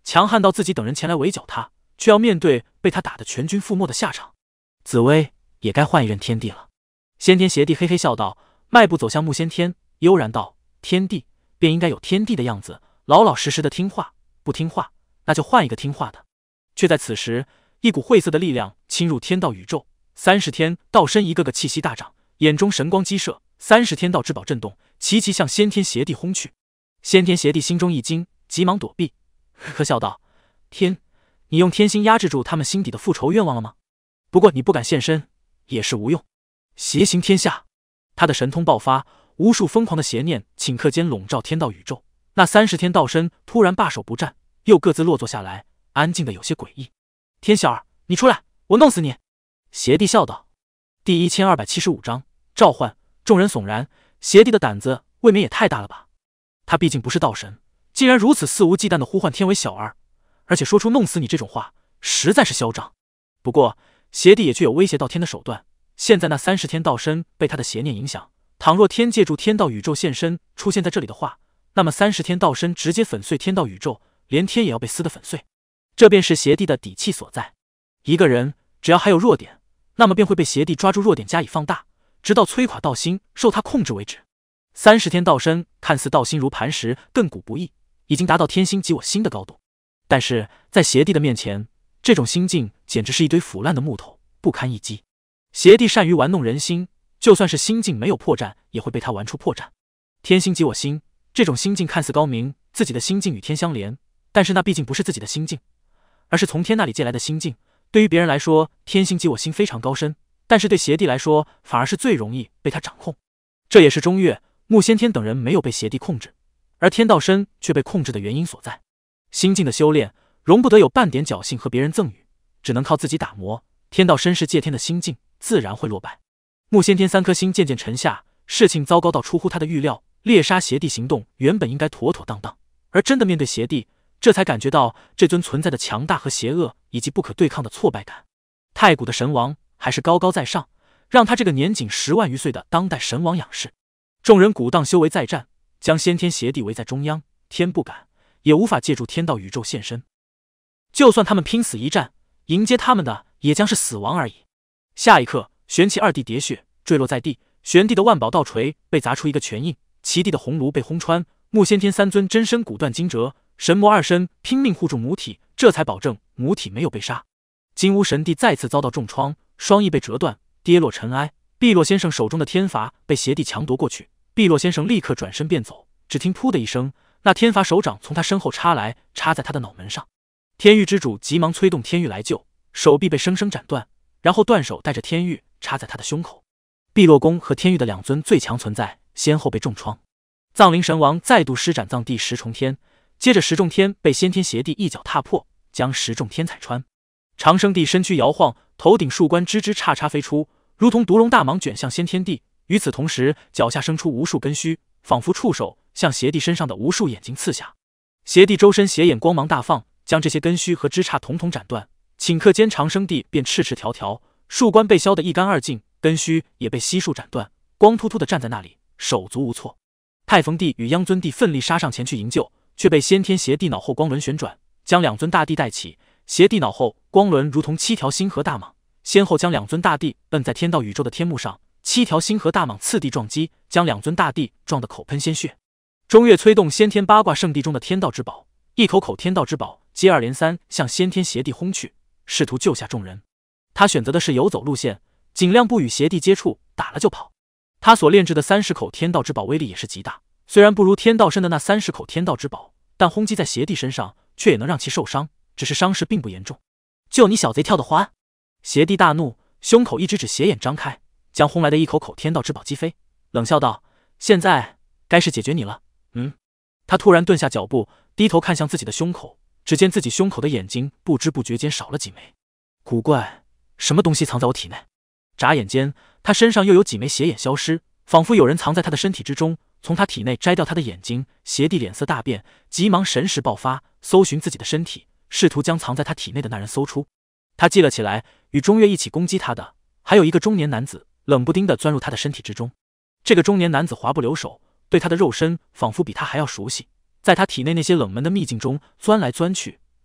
强悍到自己等人前来围剿他，却要面对被他打得全军覆没的下场。紫薇也该换一任天帝了。先天邪帝嘿嘿笑道，迈步走向穆先天，悠然道：天帝便应该有天帝的样子，老老实实的听话，不听话那就换一个听话的。却在此时，一股晦涩的力量侵入天道宇宙，三十天道身一个个气息大涨，眼中神光激射，三十天道之宝震动，齐齐向先天邪帝轰去。先天邪帝心中一惊，急忙躲避，呵呵笑道：天，你用天心压制住他们心底的复仇愿望了吗？不过你不敢现身也是无用。邪行天下，他的神通爆发，无数疯狂的邪念顷刻间笼罩天道宇宙。那三十天道身突然罢手不战，又各自落坐下来，安静的有些诡异。天小儿，你出来，我弄死你！邪帝笑道。第一千二百七十五章召唤。众人悚然，邪帝的胆子未免也太大了吧？他毕竟不是道神，竟然如此肆无忌惮的呼唤天为小儿，而且说出弄死你这种话，实在是嚣张。不过邪帝也具有威胁到天的手段，现在那三十天道身被他的邪念影响，倘若天借助天道宇宙现身出现在这里的话，那么三十天道身直接粉碎天道宇宙，连天也要被撕得粉碎。这便是邪帝的底气所在。一个人只要还有弱点，那么便会被邪帝抓住弱点加以放大，直到摧垮道心受他控制为止。三十天道身看似道心如磐石，亘古不易，已经达到天心即我心的高度，但是在邪帝的面前，这种心境简直是一堆腐烂的木头，不堪一击。邪帝善于玩弄人心，就算是心境没有破绽，也会被他玩出破绽。天心即我心，这种心境看似高明，自己的心境与天相连，但是那毕竟不是自己的心境，而是从天那里借来的心境。对于别人来说，天心即我心非常高深，但是对邪帝来说，反而是最容易被他掌控。这也是中岳、穆先天等人没有被邪帝控制，而天道身却被控制的原因所在。心境的修炼容不得有半点侥幸和别人赠予，只能靠自己打磨。天道身是借天的心境，自然会落败。穆先天三颗心渐渐沉下，事情糟糕到出乎他的预料。猎杀邪帝行动原本应该妥妥当当，而真的面对邪帝，这才感觉到这尊存在的强大和邪恶以及不可对抗的挫败感。太古的神王还是高高在上，让他这个年仅十万余岁的当代神王仰视。众人鼓荡修为再战，将先天邪帝围在中央，天不敢也无法借助天道宇宙现身。就算他们拼死一战，迎接他们的也将是死亡而已。下一刻，玄奇二帝喋血坠落在地，玄帝的万宝道锤被砸出一个拳印，齐帝的红炉被轰穿，穆先天三尊真身骨断筋折，神魔二身拼命护住母体，这才保证母体没有被杀。金乌神帝再次遭到重创，双翼被折断，跌落尘埃。碧落先生手中的天罚被邪帝强夺过去，碧落先生立刻转身便走，只听噗的一声，那天罚手掌从他身后插来，插在他的脑门上。天域之主急忙催动天域来救，手臂被生生斩断，然后断手带着天域插在他的胸口。碧落宫和天域的两尊最强存在先后被重创。藏灵神王再度施展藏地十重天，接着十重天被先天邪帝一脚踏破，将十重天踩穿。长生帝身躯摇晃，头顶树冠枝枝叉叉飞出，如同毒龙大蟒卷向先天帝。与此同时，脚下生出无数根须，仿佛触手向邪帝身上的无数眼睛刺下。邪帝周身邪眼光芒大放，将这些根须和枝杈统统斩断。顷刻间，长生帝便赤赤条条，树冠被削得一干二净，根须也被悉数斩断，光秃秃的站在那里，手足无措。太逢帝与央尊帝奋力杀上前去营救，却被先天邪帝脑后光轮旋转，将两尊大帝带起。邪帝脑后光轮如同七条星河大蟒，先后将两尊大帝摁在天道宇宙的天幕上，七条星河大蟒次第撞击，将两尊大帝撞得口喷鲜血。中岳催动先天八卦圣地中的天道之宝，一口口天道之宝接二连三向先天邪帝轰去，试图救下众人。他选择的是游走路线，尽量不与邪帝接触，打了就跑。他所炼制的三十口天道之宝威力也是极大，虽然不如天道身的那三十口天道之宝，但轰击在邪帝身上却也能让其受伤，只是伤势并不严重。就你小贼跳得欢！邪帝大怒，胸口一只指斜眼张开，将轰来的一口口天道之宝击飞，冷笑道：现在该是解决你了。嗯。他突然顿下脚步，低头看向自己的胸口，只见自己胸口的眼睛不知不觉间少了几枚。古怪，什么东西藏在我体内？眨眼间，他身上又有几枚邪眼消失，仿佛有人藏在他的身体之中，从他体内摘掉他的眼睛。邪帝脸色大变，急忙神识爆发，搜寻自己的身体，试图将藏在他体内的那人搜出。他记了起来，与中岳一起攻击他的还有一个中年男子，冷不丁地钻入他的身体之中。这个中年男子滑不留手，对他的肉身仿佛比他还要熟悉，在他体内那些冷门的秘境中钻来钻去，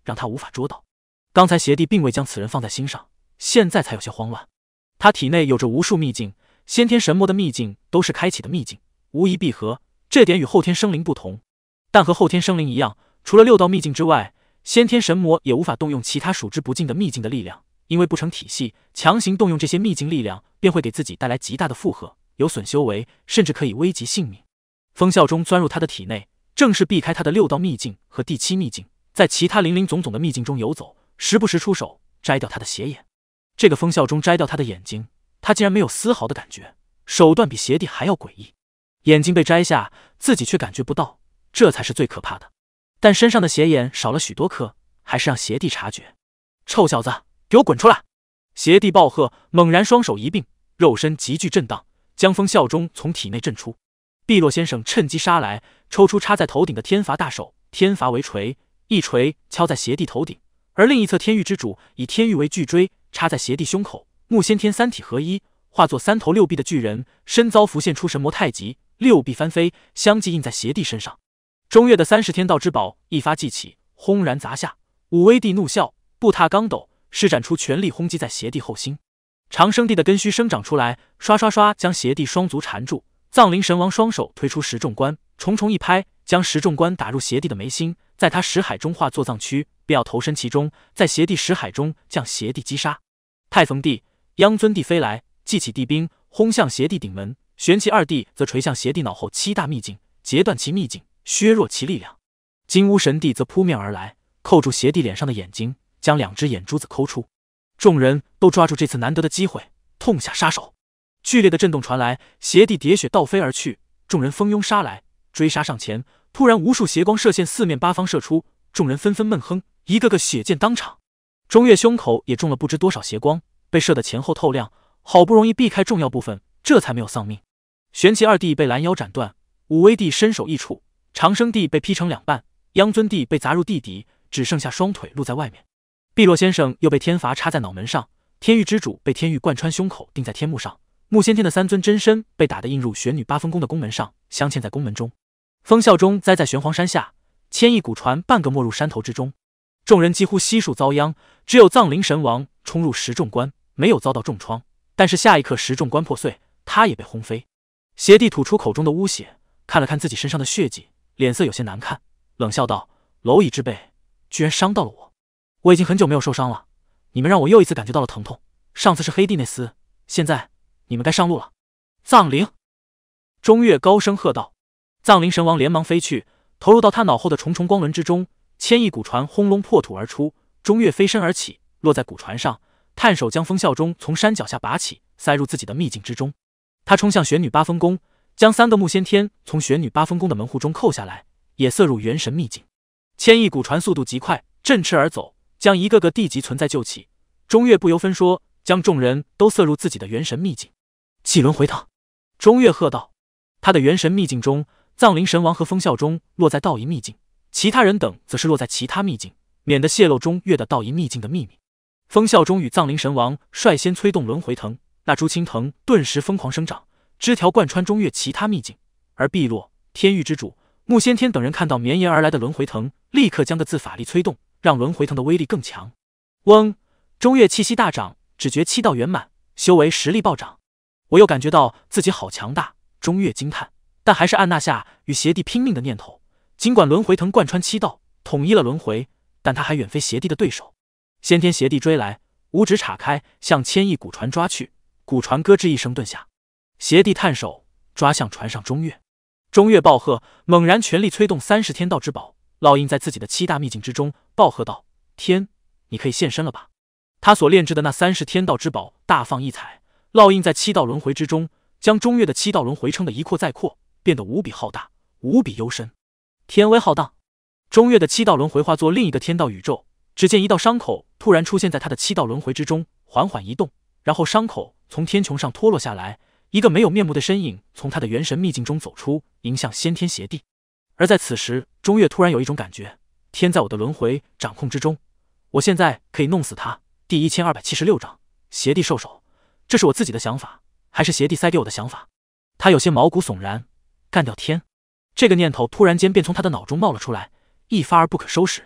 让他无法捉到。刚才邪帝并未将此人放在心上，现在才有些慌乱。他体内有着无数秘境，先天神魔的秘境都是开启的秘境，无一闭合，这点与后天生灵不同。但和后天生灵一样，除了六道秘境之外，先天神魔也无法动用其他数之不尽的秘境的力量，因为不成体系，强行动用这些秘境力量便会给自己带来极大的负荷，有损修为，甚至可以危及性命。风啸中钻入他的体内，正是避开他的六道秘境和第七秘境，在其他林林总总的秘境中游走，时不时出手摘掉他的邪眼。这个风啸中摘掉他的眼睛，他竟然没有丝毫的感觉，手段比邪帝还要诡异。眼睛被摘下，自己却感觉不到，这才是最可怕的。但身上的邪眼少了许多颗，还是让邪帝察觉。臭小子，给我滚出来！邪帝暴喝，猛然双手一并，肉身急剧震荡，将风啸中从体内震出。碧落先生趁机杀来，抽出插在头顶的天罚大手，天罚为锤，一锤敲在邪帝头顶，而另一侧天域之主以天域为巨锥，插在邪帝胸口。木先天三体合一，化作三头六臂的巨人，身遭浮现出神魔太极，六臂翻飞，相继印在邪帝身上。中岳的三十天道之宝一发即起，轰然砸下。武威帝怒笑，步踏钢斗，施展出全力轰击在邪帝后心。长生帝的根须生长出来，刷刷刷将邪帝双足缠住。藏灵神王双手推出十重关，重重一拍，将十重关打入邪帝的眉心，在他识海中化作藏躯，便要投身其中，在邪帝识海中将邪帝击杀。太逢帝、央尊帝飞来，祭起帝兵，轰向邪帝顶门。玄奇二帝则垂向邪帝脑后七大秘境，截断其秘境，削弱其力量。金乌神帝则扑面而来，扣住邪帝脸上的眼睛，将两只眼珠子抠出。众人都抓住这次难得的机会，痛下杀手。剧烈的震动传来，邪帝喋血倒飞而去，众人蜂拥杀来，追杀上前。突然无数邪光射线四面八方射出，众人纷纷闷哼，一个个血溅当场。中岳胸口也中了不知多少邪光，被射得前后透亮，好不容易避开重要部分，这才没有丧命。玄奇二帝被拦腰斩断，武威帝身首异处，长生帝被劈成两半，央尊帝被砸入地底，只剩下双腿露在外面。碧落先生又被天罚插在脑门上，天域之主被天域贯穿胸口，钉在天幕上。木先天的三尊真身被打得映入玄女八分宫的宫门上，镶嵌在宫门中。风啸中栽在玄黄山下，千亿古船半个没入山头之中。众人几乎悉数遭殃，只有藏灵神王冲入十重关，没有遭到重创。但是下一刻十重关破碎，他也被轰飞。邪帝吐出口中的污血，看了看自己身上的血迹，脸色有些难看，冷笑道：蝼蚁之辈，居然伤到了我！我已经很久没有受伤了，你们让我又一次感觉到了疼痛。上次是黑帝那厮，现在你们该上路了。藏灵！中岳高声喝道。藏灵神王连忙飞去，投入到他脑后的重重光轮之中。千亿古船轰隆破土而出，中岳飞身而起，落在古船上，探手将风啸中从山脚下拔起，塞入自己的秘境之中。他冲向玄女八分宫，将三个木先天从玄女八分宫的门户中扣下来，也塞入元神秘境。千亿古船速度极快，振翅而走，将一个个地级存在救起。中岳不由分说，将众人都塞入自己的元神秘境。气轮回腾！中岳喝道。他的元神秘境中，藏灵神王和风啸中落在道仪秘境，其他人等则是落在其他秘境，免得泄露中岳的道仪秘境的秘密。风啸中与藏灵神王率先催动轮回藤，那株青藤顿时疯狂生长，枝条贯穿中岳其他秘境。而碧落、天域之主、木先天等人看到绵延而来的轮回藤，立刻将个自法力催动，让轮回藤的威力更强。嗡！中岳气息大涨，只觉七道圆满，修为实力暴涨。我又感觉到自己好强大，中岳惊叹，但还是按捺下与邪帝拼命的念头。尽管轮回藤贯穿七道，统一了轮回，但他还远非邪帝的对手。先天邪帝追来，五指岔开，向千亿古船抓去。古船咯吱一声顿下，邪帝探手抓向船上中岳。中岳暴喝，猛然全力催动三十天道之宝，烙印在自己的七大秘境之中，暴喝道：天，你可以现身了吧！他所炼制的那三十天道之宝大放异彩，烙印在七道轮回之中，将中岳的七道轮回撑得一扩再扩，变得无比浩大，无比幽深。天威浩荡，中岳的七道轮回化作另一个天道宇宙。只见一道伤口突然出现在他的七道轮回之中，缓缓移动，然后伤口从天穹上脱落下来，一个没有面目的身影从他的元神秘境中走出，迎向先天邪帝。而在此时，中岳突然有一种感觉，天在我的轮回掌控之中，我现在可以弄死他。第一千二百七十六章，邪帝受手。这是我自己的想法，还是邪帝塞给我的想法？他有些毛骨悚然。干掉天，这个念头突然间便从他的脑中冒了出来，一发而不可收拾。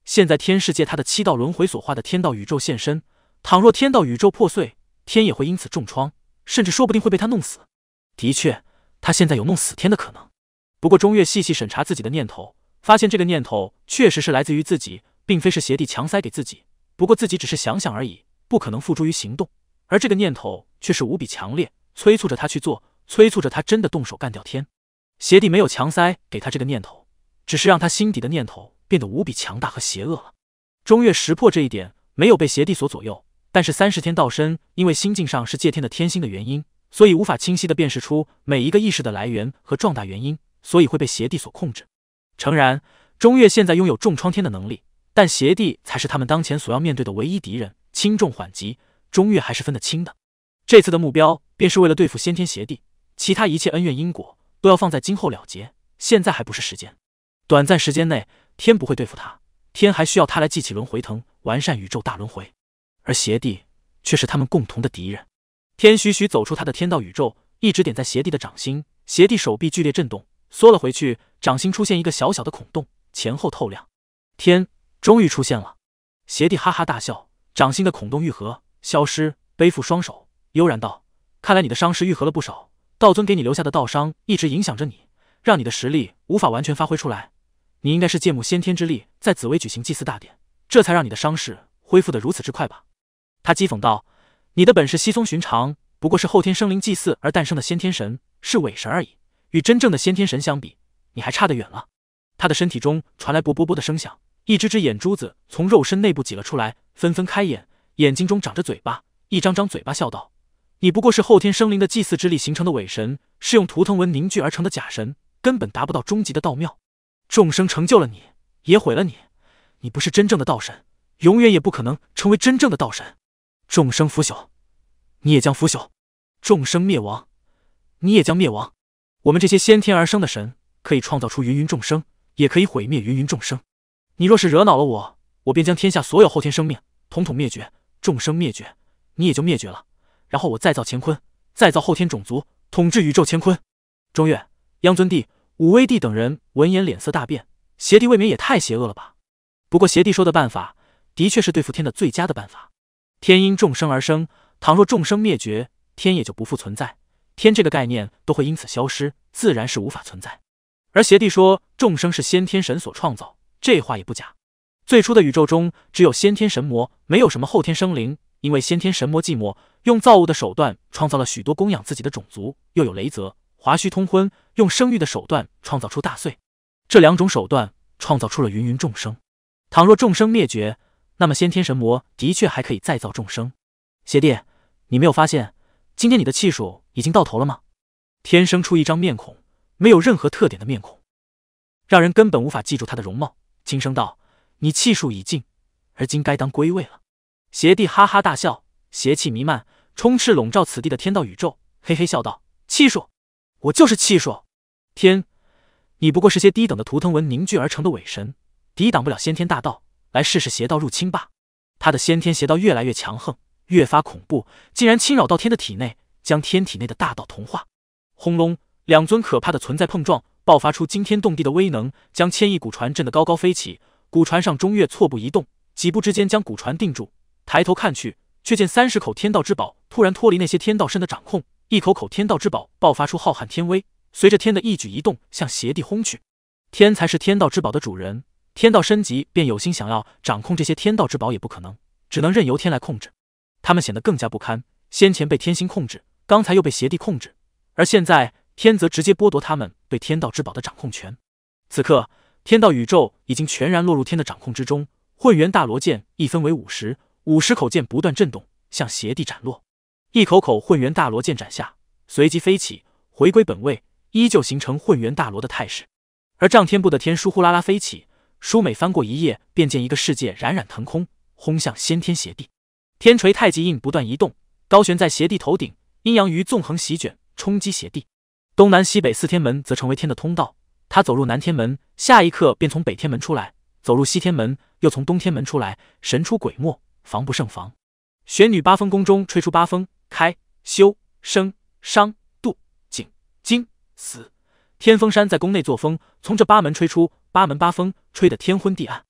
现在天是借他的七道轮回所化的天道宇宙现身，倘若天道宇宙破碎，天也会因此重创，甚至说不定会被他弄死。的确，他现在有弄死天的可能。不过中月细细审查自己的念头，发现这个念头确实是来自于自己，并非是邪帝强塞给自己，不过自己只是想想而已，不可能付诸于行动。而这个念头却是无比强烈，催促着他去做，催促着他真的动手干掉天。邪帝没有强塞给他这个念头，只是让他心底的念头变得无比强大和邪恶了。中月识破这一点，没有被邪帝所左右，但是三十天道身因为心境上是借天的天心的原因，所以无法清晰地辨识出每一个意识的来源和壮大原因，所以会被邪帝所控制。诚然，中月现在拥有重创天的能力，但邪帝才是他们当前所要面对的唯一敌人，轻重缓急，中月还是分得清的。这次的目标便是为了对付先天邪帝，其他一切恩怨因果都要放在今后了结，现在还不是时间。短暂时间内，天不会对付他，天还需要他来记起轮回藤，完善宇宙大轮回，而邪帝却是他们共同的敌人。天徐徐走出他的天道宇宙，一直点在邪帝的掌心，邪帝手臂剧烈震动，缩了回去，掌心出现一个小小的孔洞，前后透亮。天终于出现了。邪帝哈哈大笑，掌心的孔洞愈合消失，背负双手，悠然道：看来你的伤势愈合了不少，道尊给你留下的道伤一直影响着你，让你的实力无法完全发挥出来。你应该是借木先天之力在紫薇举行祭祀大典，这才让你的伤势恢复得如此之快吧。他讥讽道：你的本事稀松寻常，不过是后天生灵祭祀而诞生的先天神，是伪神而已，与真正的先天神相比，你还差得远了。他的身体中传来啵啵啵的声响，一只只眼珠子从肉身内部挤了出来，纷纷开眼，眼睛中长着嘴巴，一张张嘴巴笑道：你不过是后天生灵的祭祀之力形成的伪神，是用图腾纹凝聚而成的假神，根本达不到终极的道妙。众生成就了你，也毁了你，你不是真正的道神，永远也不可能成为真正的道神。众生腐朽，你也将腐朽；众生灭亡，你也将灭亡。我们这些先天而生的神，可以创造出芸芸众生，也可以毁灭芸芸众生。你若是惹恼了我，我便将天下所有后天生命统统灭绝，众生灭绝，你也就灭绝了。然后我再造乾坤，再造后天种族，统治宇宙乾坤。中月、央尊帝、武威帝等人闻言脸色大变，邪帝未免也太邪恶了吧。不过邪帝说的办法的确是对付天的最佳的办法。天因众生而生，倘若众生灭绝，天也就不复存在，天这个概念都会因此消失，自然是无法存在。而邪帝说众生是先天神所创造，这话也不假。最初的宇宙中只有先天神魔，没有什么后天生灵，因为先天神魔寂寞，用造物的手段创造了许多供养自己的种族，又有雷泽、华胥通婚，用生育的手段创造出大岁，这两种手段创造出了芸芸众生。倘若众生灭绝，那么先天神魔的确还可以再造众生。邪帝，你没有发现今天你的气数已经到头了吗？天生出一张面孔，没有任何特点的面孔，让人根本无法记住他的容貌，轻声道：你气数已尽，而今该当归位了。邪帝哈哈大笑，邪气弥漫，充斥笼罩此地的天道宇宙，嘿嘿笑道：气数，我就是气数。天，你不过是些低等的图腾纹凝聚而成的伪神，抵挡不了先天大道，来试试邪道入侵吧。他的先天邪道越来越强横，越发恐怖，竟然侵扰到天的体内，将天体内的大道同化。轰隆，两尊可怕的存在碰撞，爆发出惊天动地的威能，将千亿古船震得高高飞起。古船上中月错步移动，几步之间将古船定住。抬头看去，却见三十口天道之宝突然脱离那些天道身的掌控，一口口天道之宝爆发出浩瀚天威，随着天的一举一动向邪帝轰去。天才是天道之宝的主人，天道升级便有心想要掌控这些天道之宝也不可能，只能任由天来控制。他们显得更加不堪，先前被天心控制，刚才又被邪帝控制，而现在天则直接剥夺他们对天道之宝的掌控权。此刻天道宇宙已经全然落入天的掌控之中，混元大罗剑一分为五十，五十口剑不断震动，向邪帝斩落。一口口混元大罗剑斩下，随即飞起，回归本位，依旧形成混元大罗的态势。而丈天部的天书呼啦啦飞起，书每翻过一页，便见一个世界冉冉腾空，轰向先天邪帝。天锤太极印不断移动，高悬在邪帝头顶，阴阳鱼纵横席卷，冲击邪帝。东南西北四天门则成为天的通道，他走入南天门，下一刻便从北天门出来，走入西天门，又从东天门出来，神出鬼没，防不胜防。玄女八风宫中吹出八风：开、修、生、伤、度、景、惊、死。天风山在宫内作风，从这八门吹出，八门八风吹得天昏地暗。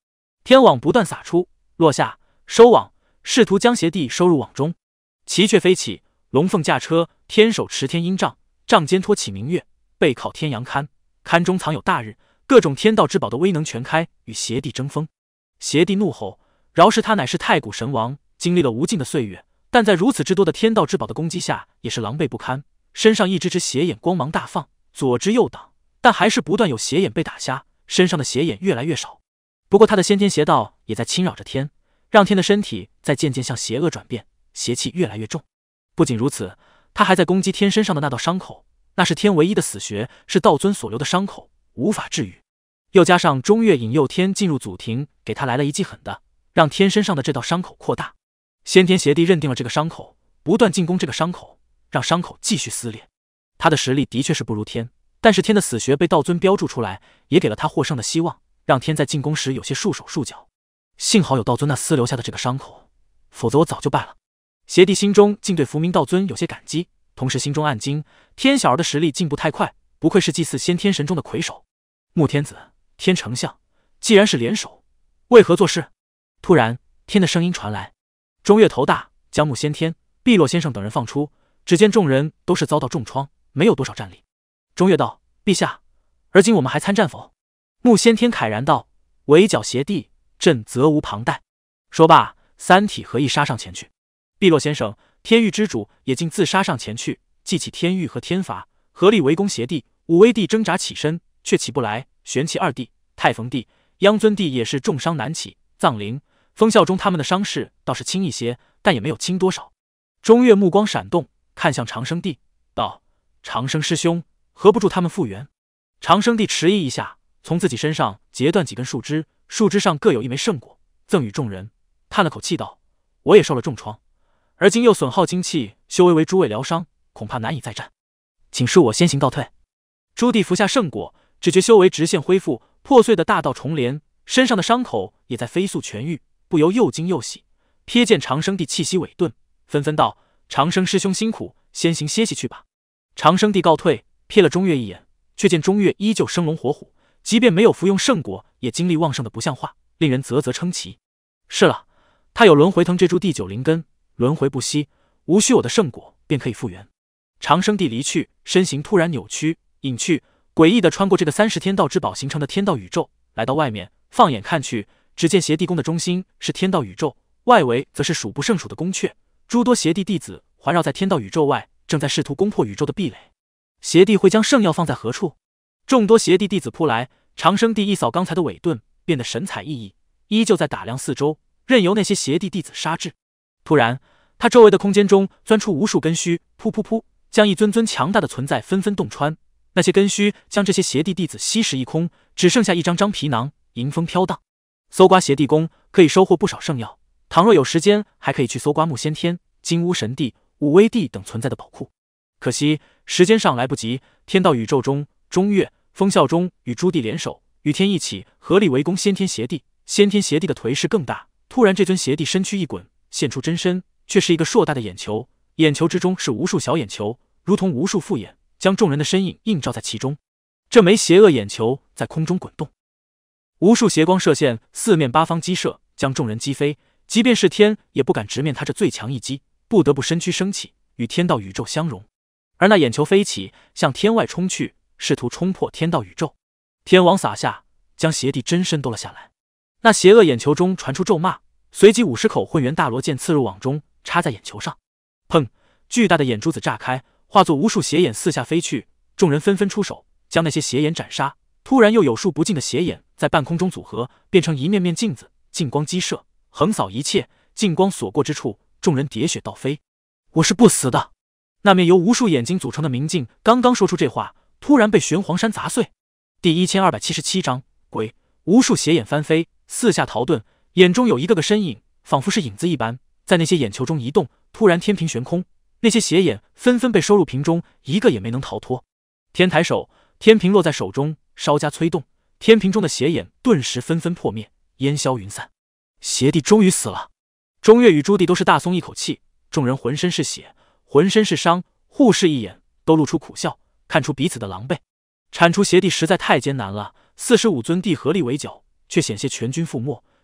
天网不断撒出，落下，收网，试图将邪帝收入网中。奇雀飞起，龙凤驾车，天手持天鹰杖，杖尖托起明月，背靠天阳龛，龛中藏有大日，各种天道之宝的威能全开，与邪帝争锋。邪帝怒吼，饶是他乃是太古神王，经历了无尽的岁月，但在如此之多的天道之宝的攻击下，也是狼狈不堪，身上一只只邪眼光芒大放，左支右挡，但还是不断有邪眼被打瞎，身上的邪眼越来越少。不过他的先天邪道也在侵扰着天，让天的身体在渐渐向邪恶转变，邪气越来越重。不仅如此，他还在攻击天身上的那道伤口，那是天唯一的死穴，是道尊所留的伤口，无法治愈。又加上中月引诱天进入祖庭，给他来了一记狠的，让天身上的这道伤口扩大。先天邪帝认定了这个伤口，不断进攻这个伤口，让伤口继续撕裂。他的实力的确是不如天，但是天的死穴被道尊标注出来，也给了他获胜的希望，让天在进攻时有些束手束脚。幸好有道尊那厮留下的这个伤口，否则我早就败了。邪帝心中竟对福明道尊有些感激，同时心中暗惊，天小儿的实力进步太快，不愧是祭祀先天神中的魁首。穆天子，天丞相，既然是联手，为何做事？突然天的声音传来，中月头大，将穆先天、碧落先生等人放出，只见众人都是遭到重创，没有多少战力。中月道：陛下，而今我们还参战否？穆先天慨然道：围剿邪帝，朕责无旁贷。说罢，三体合一杀上前去。碧落先生、天域之主也竟自杀上前去，记起天域和天罚，合力围攻邪帝。武威帝挣扎起身，却起不来。玄奇二帝、太冯帝、央尊帝也是重伤难起。藏灵、风啸中他们的伤势倒是轻一些，但也没有轻多少。中月目光闪动，看向长生帝，道：长生师兄，合不住他们复原。长生帝迟疑一下，从自己身上截断几根树枝，树枝上各有一枚圣果，赠与众人，叹了口气道：我也受了重创，而今又损耗精气，修为为诸位疗伤，恐怕难以再战，请恕我先行告退。朱棣服下圣果，只觉修为直线恢复，破碎的大道重连，身上的伤口也在飞速痊愈，不由又惊又喜。瞥见长生帝气息萎顿，纷纷道：长生师兄辛苦，先行歇息去吧。长生帝告退，瞥了中月一眼，却见中月依旧生龙活虎，即便没有服用圣果，也精力旺盛的不像话，令人啧啧称奇。是了，他有轮回藤这株第九灵根，轮回不息，无需我的圣果便可以复原。长生帝离去，身形突然扭曲隐去，诡异的穿过这个三十天道之宝形成的天道宇宙，来到外面，放眼看去，只见邪帝宫的中心是天道宇宙，外围则是数不胜数的宫阙，诸多邪帝弟子环绕在天道宇宙外，正在试图攻破宇宙的壁垒。邪帝会将圣药放在何处？众多邪帝弟子扑来，长生帝一扫刚才的萎顿，变得神采奕奕，依旧在打量四周，任由那些邪帝弟子杀至。突然，他周围的空间中钻出无数根须，噗噗噗，将一尊尊强大的存在纷纷洞穿。那些根须将这些邪帝弟子吸食一空，只剩下一张张皮囊，迎风飘荡。搜刮邪帝宫可以收获不少圣药，倘若有时间，还可以去搜刮木先天、金乌神帝、武威帝等存在的宝库。可惜时间上来不及，天道宇宙中，中月、风啸中与朱棣联手，与天一起合力围攻先天邪帝。先天邪帝的颓势更大，突然这尊邪帝身躯一滚，现出真身，却是一个硕大的眼球，眼球之中是无数小眼球，如同无数复眼，将众人的身影映照在其中。这枚邪恶眼球在空中滚动，无数邪光射线四面八方击射，将众人击飞。即便是天也不敢直面他这最强一击，不得不身躯升起，与天道宇宙相融。而那眼球飞起，向天外冲去，试图冲破天道宇宙。天王洒下，将邪帝真身夺了下来。那邪恶眼球中传出咒骂，随即五十口混元大罗剑刺入网中，插在眼球上。砰！巨大的眼珠子炸开，化作无数邪眼四下飞去，众人纷纷出手，将那些邪眼斩杀。突然又有数不尽的邪眼在半空中组合，变成一面面镜子，镜光激射，横扫一切，镜光所过之处，众人喋血倒飞。我是不死的。那面由无数眼睛组成的明镜刚刚说出这话，突然被玄黄山砸碎。第一千二百七十七章鬼。无数邪眼翻飞，四下逃遁，眼中有一个个身影，仿佛是影子一般，在那些眼球中移动。突然天平悬空，那些邪眼纷纷被收入瓶中，一个也没能逃脱。天抬手，天平落在手中，稍加催动，天平中的邪眼顿时纷纷破灭，烟消云散。邪帝终于死了。中月与朱棣都是大松一口气，众人浑身是血，浑身是伤，互视一眼，都露出苦笑，看出彼此的狼狈。铲除邪帝实在太艰难了，四十五尊帝合力围剿，却险些全军覆没。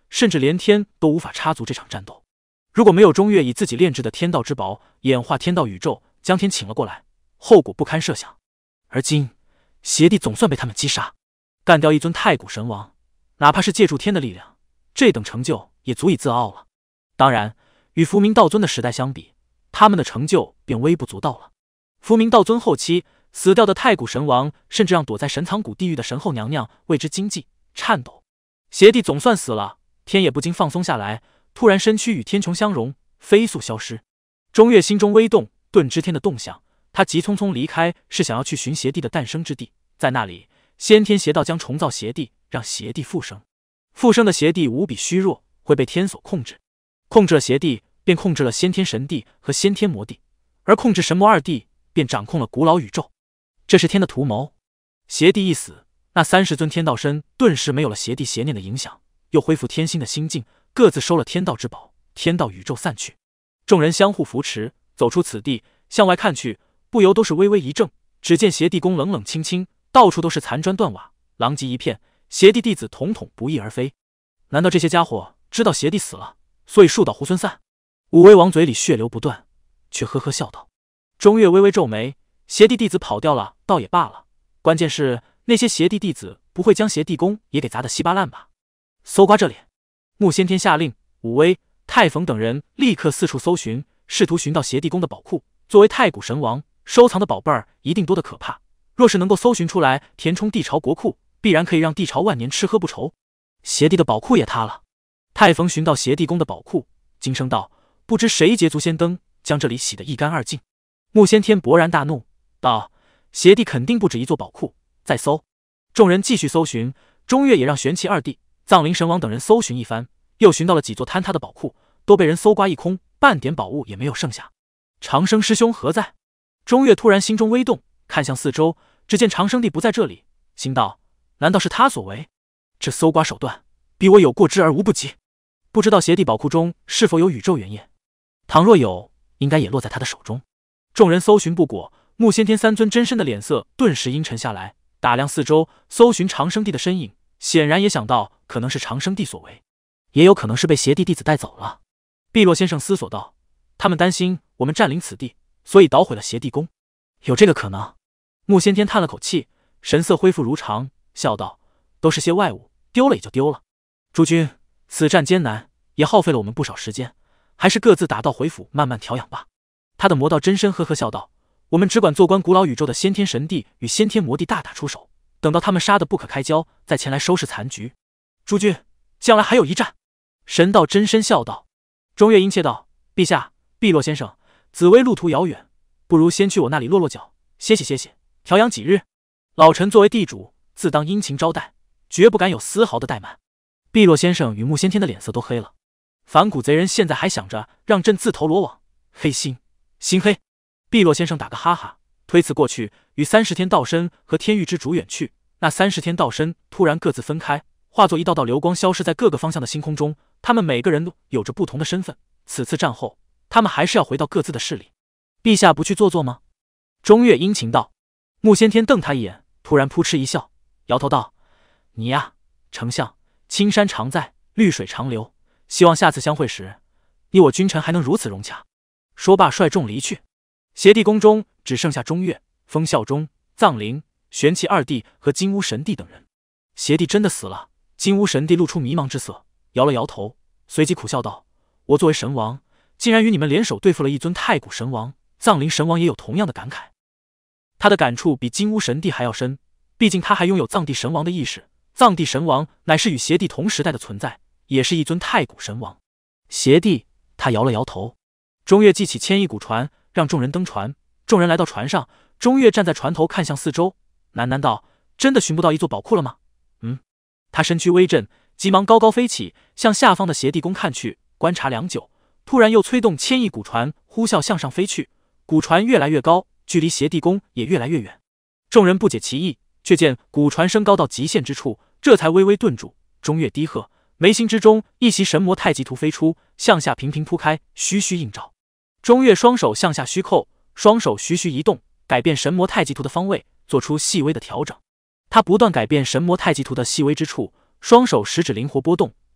甚至连天都无法插足这场战斗。如果没有中岳以自己炼制的天道之宝演化天道宇宙将天请了过来，后果不堪设想。而今邪帝总算被他们击杀，干掉一尊太古神王，哪怕是借助天的力量，这等成就也足以自傲了。当然，与伏明道尊的时代相比，他们的成就便微不足道了。伏明道尊后期死掉的太古神王，甚至让躲在神藏谷地狱的神后娘娘为之惊悸颤抖。邪帝总算死了，天也不禁放松下来，突然身躯与天穹相融，飞速消失。中岳心中微动，顿知天的动向，他急匆匆离开，是想要去寻邪帝的诞生之地。在那里，先天邪道将重造邪帝，让邪帝复生。复生的邪帝无比虚弱，会被天所控制。控制了邪帝，便控制了先天神帝和先天魔帝，而控制神魔二帝，便掌控了古老宇宙。这是天的图谋。邪帝一死，那三十尊天道身顿时没有了邪帝邪念的影响，又恢复天心的心境，各自收了天道之宝，天道宇宙散去。众人相互扶持，走出此地，向外看去，不由都是微微一怔。只见邪帝宫冷冷清清，到处都是残砖断瓦，狼藉一片，邪帝弟子统统不翼而飞。难道这些家伙知道邪帝死了，所以树倒猢狲散？武威王嘴里血流不断，却呵呵笑道。中岳微微皱眉，邪帝弟子跑掉了倒也罢了，关键是那些邪帝弟子不会将邪帝宫也给砸得稀巴烂吧？搜刮这里！穆先天下令，武威、太冯等人立刻四处搜寻，试图寻到邪帝宫的宝库。作为太古神王，收藏的宝贝儿一定多得可怕。若是能够搜寻出来，填充帝朝国库，必然可以让帝朝万年吃喝不愁。邪帝的宝库也塌了。太冯寻到邪帝宫的宝库，惊声道：“不知谁捷足先登，将这里洗得一干二净。”穆先天勃然大怒，道：“邪帝肯定不止一座宝库，再搜！”众人继续搜寻，中岳也让玄奇二帝、藏灵神王等人搜寻一番，又寻到了几座坍塌的宝库，都被人搜刮一空，半点宝物也没有剩下。长生师兄何在？中岳突然心中微动，看向四周，只见长生帝不在这里，心道：难道是他所为？这搜刮手段比我有过之而无不及。不知道邪帝宝库中是否有宇宙原液？倘若有，应该也落在他的手中。众人搜寻不果，穆先天三尊真身的脸色顿时阴沉下来，打量四周，搜寻长生帝的身影，显然也想到可能是长生帝所为，也有可能是被邪帝弟子带走了。碧落先生思索道：他们担心我们占领此地，所以捣毁了邪帝宫，有这个可能。穆先天叹了口气，神色恢复如常，笑道：都是些外物，丢了也就丢了。诸君，此战艰难，也耗费了我们不少时间，还是各自打道回府，慢慢调养吧。他的魔道真身呵呵笑道：我们只管纵观古老宇宙的先天神帝与先天魔帝大打出手，等到他们杀得不可开交，再前来收拾残局。诸君，将来还有一战。神道真身笑道。中岳殷切道：陛下，碧落先生，紫薇路途遥远，不如先去我那里落落脚，歇息歇息，调养几日。老臣作为地主，自当殷勤招待，绝不敢有丝毫的怠慢。碧落先生与穆先天的脸色都黑了。反骨贼人现在还想着让朕自投罗网，黑心心黑。碧落先生打个哈哈，推辞过去，与三十天道身和天域之主远去。那三十天道身突然各自分开，化作一道道流光，消失在各个方向的星空中。他们每个人都有着不同的身份，此次战后，他们还是要回到各自的势力。陛下不去坐坐吗？中岳殷勤道。穆先天瞪他一眼，突然扑哧一笑，摇头道：你呀，丞相，青山常在，绿水长流，希望下次相会时，你我君臣还能如此融洽。说罢率众离去。邪帝宫中只剩下中岳、风孝忠、藏灵、玄奇二帝和金乌神帝等人。邪帝真的死了？金乌神帝露出迷茫之色，摇了摇头，随即苦笑道：我作为神王，竟然与你们联手对付了一尊太古神王。藏灵神王也有同样的感慨，他的感触比金乌神帝还要深，毕竟他还拥有藏地神王的意识。藏地神王乃是与邪帝同时代的存在，也是一尊太古神王。邪帝，他摇了摇头。中岳记起牵一股船，让众人登船。众人来到船上，中岳站在船头看向四周，喃喃道：真的寻不到一座宝库了吗？嗯。他身躯微震，急忙高高飞起，向下方的邪帝宫看去，观察良久，突然又催动牵一股船，呼啸向上飞去。古船越来越高，距离邪帝宫也越来越远。众人不解其意，却见古船升高到极限之处，这才微微顿住。中岳低喝，眉心之中一袭神魔太极图飞出，向下频频铺开，虚虚映照。中岳双手向下虚扣，双手徐徐移动，改变神魔太极图的方位，做出细微的调整。他不断改变神魔太极图的细微之处，双手食指灵活波动，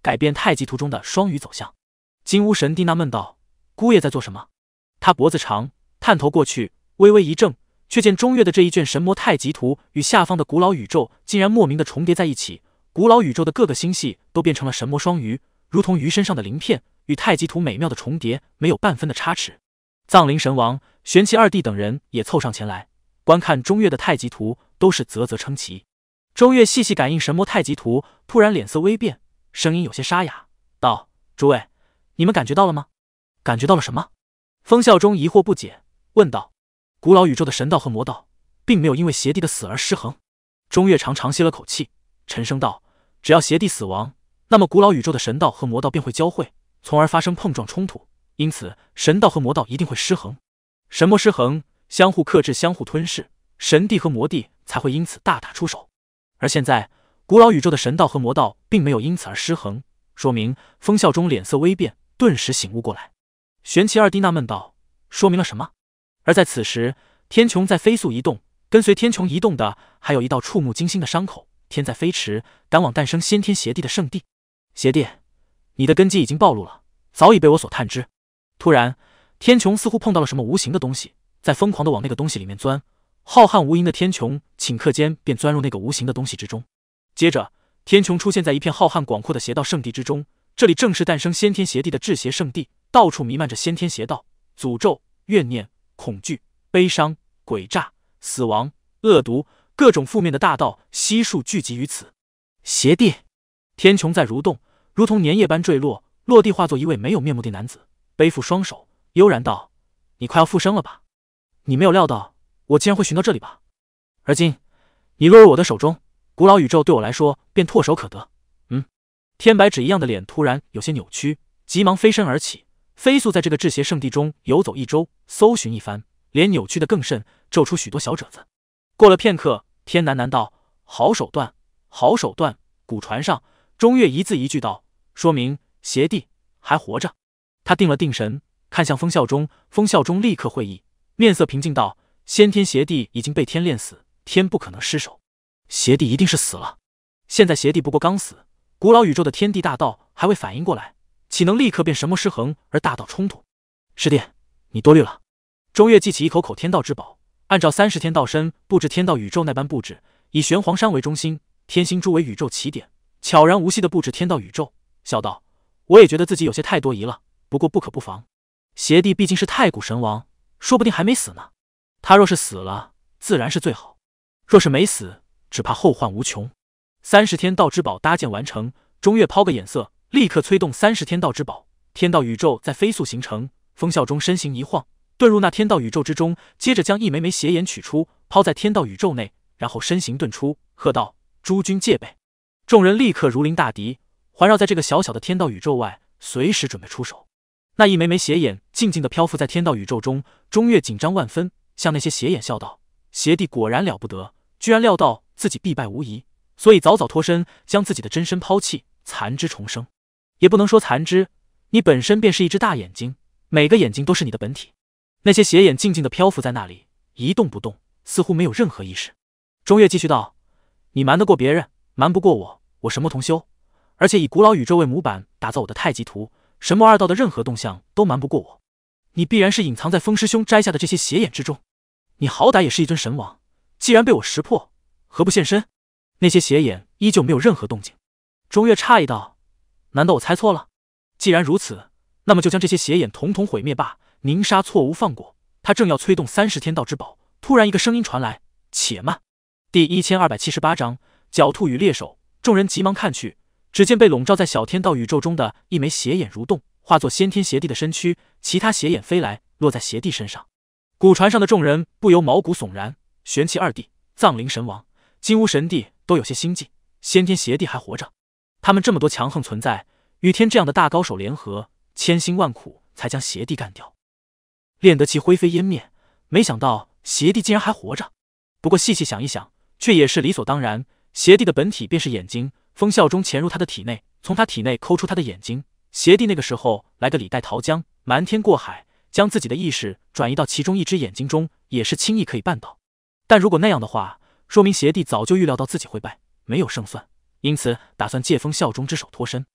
改变太极图中的双鱼走向。金乌神帝纳闷道：“姑爷在做什么？”他脖子长，探头过去，微微一怔，却见中岳的这一卷神魔太极图与下方的古老宇宙竟然莫名的重叠在一起，古老宇宙的各个星系都变成了神魔双鱼，如同鱼身上的鳞片，与太极图美妙的重叠，没有半分的差池。藏灵神王、玄奇二弟等人也凑上前来观看中岳的太极图，都是啧啧称奇。中岳细细感应神魔太极图，突然脸色微变，声音有些沙哑，道：“诸位，你们感觉到了吗？”“感觉到了什么？”风啸中疑惑不解，问道：“古老宇宙的神道和魔道，并没有因为邪帝的死而失衡。”中岳长长吸了口气，沉声道：“只要邪帝死亡，那么古老宇宙的神道和魔道便会交汇，从而发生碰撞冲突，因此神道和魔道一定会失衡。神魔失衡，相互克制，相互吞噬，神帝和魔帝才会因此大打出手。而现在，古老宇宙的神道和魔道并没有因此而失衡，说明……”风啸中脸色微变，顿时醒悟过来。玄奇二弟纳闷道：“说明了什么？”而在此时，天穹在飞速移动，跟随天穹移动的还有一道触目惊心的伤口。天在飞驰，赶往诞生先天邪帝的圣地。邪帝，你的根基已经暴露了，早已被我所探知。突然，天穹似乎碰到了什么无形的东西，在疯狂地往那个东西里面钻。浩瀚无垠的天穹顷刻间便钻入那个无形的东西之中。接着，天穹出现在一片浩瀚广阔的邪道圣地之中，这里正是诞生先天邪帝的至邪圣地，到处弥漫着先天邪道，诅咒、怨念、恐惧、悲伤、诡诈、死亡、恶毒，各种负面的大道悉数聚集于此。邪帝！天穹在蠕动，如同粘液般坠落，落地化作一位没有面目的男子，背负双手，悠然道：“你快要复生了吧？你没有料到我竟然会寻到这里吧？而今你落入我的手中，古老宇宙对我来说便唾手可得。”嗯，天白纸一样的脸突然有些扭曲，急忙飞身而起，飞速在这个至邪圣地中游走一周，搜寻一番，脸扭曲的更甚，皱出许多小褶子。过了片刻，天喃喃道：“好手段，好手段。”古船上，中岳一字一句道：“说明邪帝还活着。”他定了定神，看向风啸中，风啸中立刻会意，面色平静道：“先天邪帝已经被天炼死，天不可能失手，邪帝一定是死了。现在邪帝不过刚死，古老宇宙的天地大道还未反应过来，岂能立刻变神魔失衡而大道冲突？师弟，你多虑了。”中岳记起一口口天道之宝，按照三十天道身布置天道宇宙那般布置，以玄黄山为中心，天星珠为宇宙起点，悄然无息地布置天道宇宙，笑道：“我也觉得自己有些太多疑了，不过不可不防。邪帝毕竟是太古神王，说不定还没死呢。他若是死了，自然是最好；若是没死，只怕后患无穷。”三十天道之宝搭建完成，中岳抛个眼色，立刻催动三十天道之宝，天道宇宙在飞速形成。风啸中身形一晃，遁入那天道宇宙之中，接着将一枚枚邪眼取出，抛在天道宇宙内，然后身形遁出，喝道：“诸君戒备！”众人立刻如临大敌，环绕在这个小小的天道宇宙外，随时准备出手。那一枚枚邪眼静静地漂浮在天道宇宙中，中岳紧张万分，向那些邪眼笑道：“邪帝果然了不得，居然料到自己必败无疑，所以早早脱身，将自己的真身抛弃，残肢重生。也不能说残肢，你本身便是一只大眼睛，每个眼睛都是你的本体。”那些邪眼静静地漂浮在那里，一动不动，似乎没有任何意识。中岳继续道：“你瞒得过别人，瞒不过我。我神魔同修，而且以古老宇宙为模板打造我的太极图，神魔二道的任何动向都瞒不过我。你必然是隐藏在风师兄摘下的这些邪眼之中。你好歹也是一尊神王，既然被我识破，何不现身？”那些邪眼依旧没有任何动静。中岳诧异道：“难道我猜错了？既然如此，那么就将这些邪眼统统毁灭吧，宁杀错无放过。”他正要催动三十天道之宝，突然一个声音传来：“且慢！”第一千二百七十八章狡兔与猎手。众人急忙看去，只见被笼罩在小天道宇宙中的一枚邪眼蠕动，化作先天邪帝的身躯，其他邪眼飞来，落在邪帝身上。古船上的众人不由毛骨悚然，玄奇二弟、藏灵神王、金乌神帝都有些心悸，先天邪帝还活着。他们这么多强横存在，与天这样的大高手联合，千辛万苦才将邪帝干掉，练得其灰飞烟灭，没想到邪帝竟然还活着。不过细细想一想，却也是理所当然。邪帝的本体便是眼睛，风啸中潜入他的体内，从他体内抠出他的眼睛。邪帝那个时候来个李代桃僵，瞒天过海，将自己的意识转移到其中一只眼睛中，也是轻易可以办到。但如果那样的话，说明邪帝早就预料到自己会败，没有胜算，因此打算借风啸中之手脱身。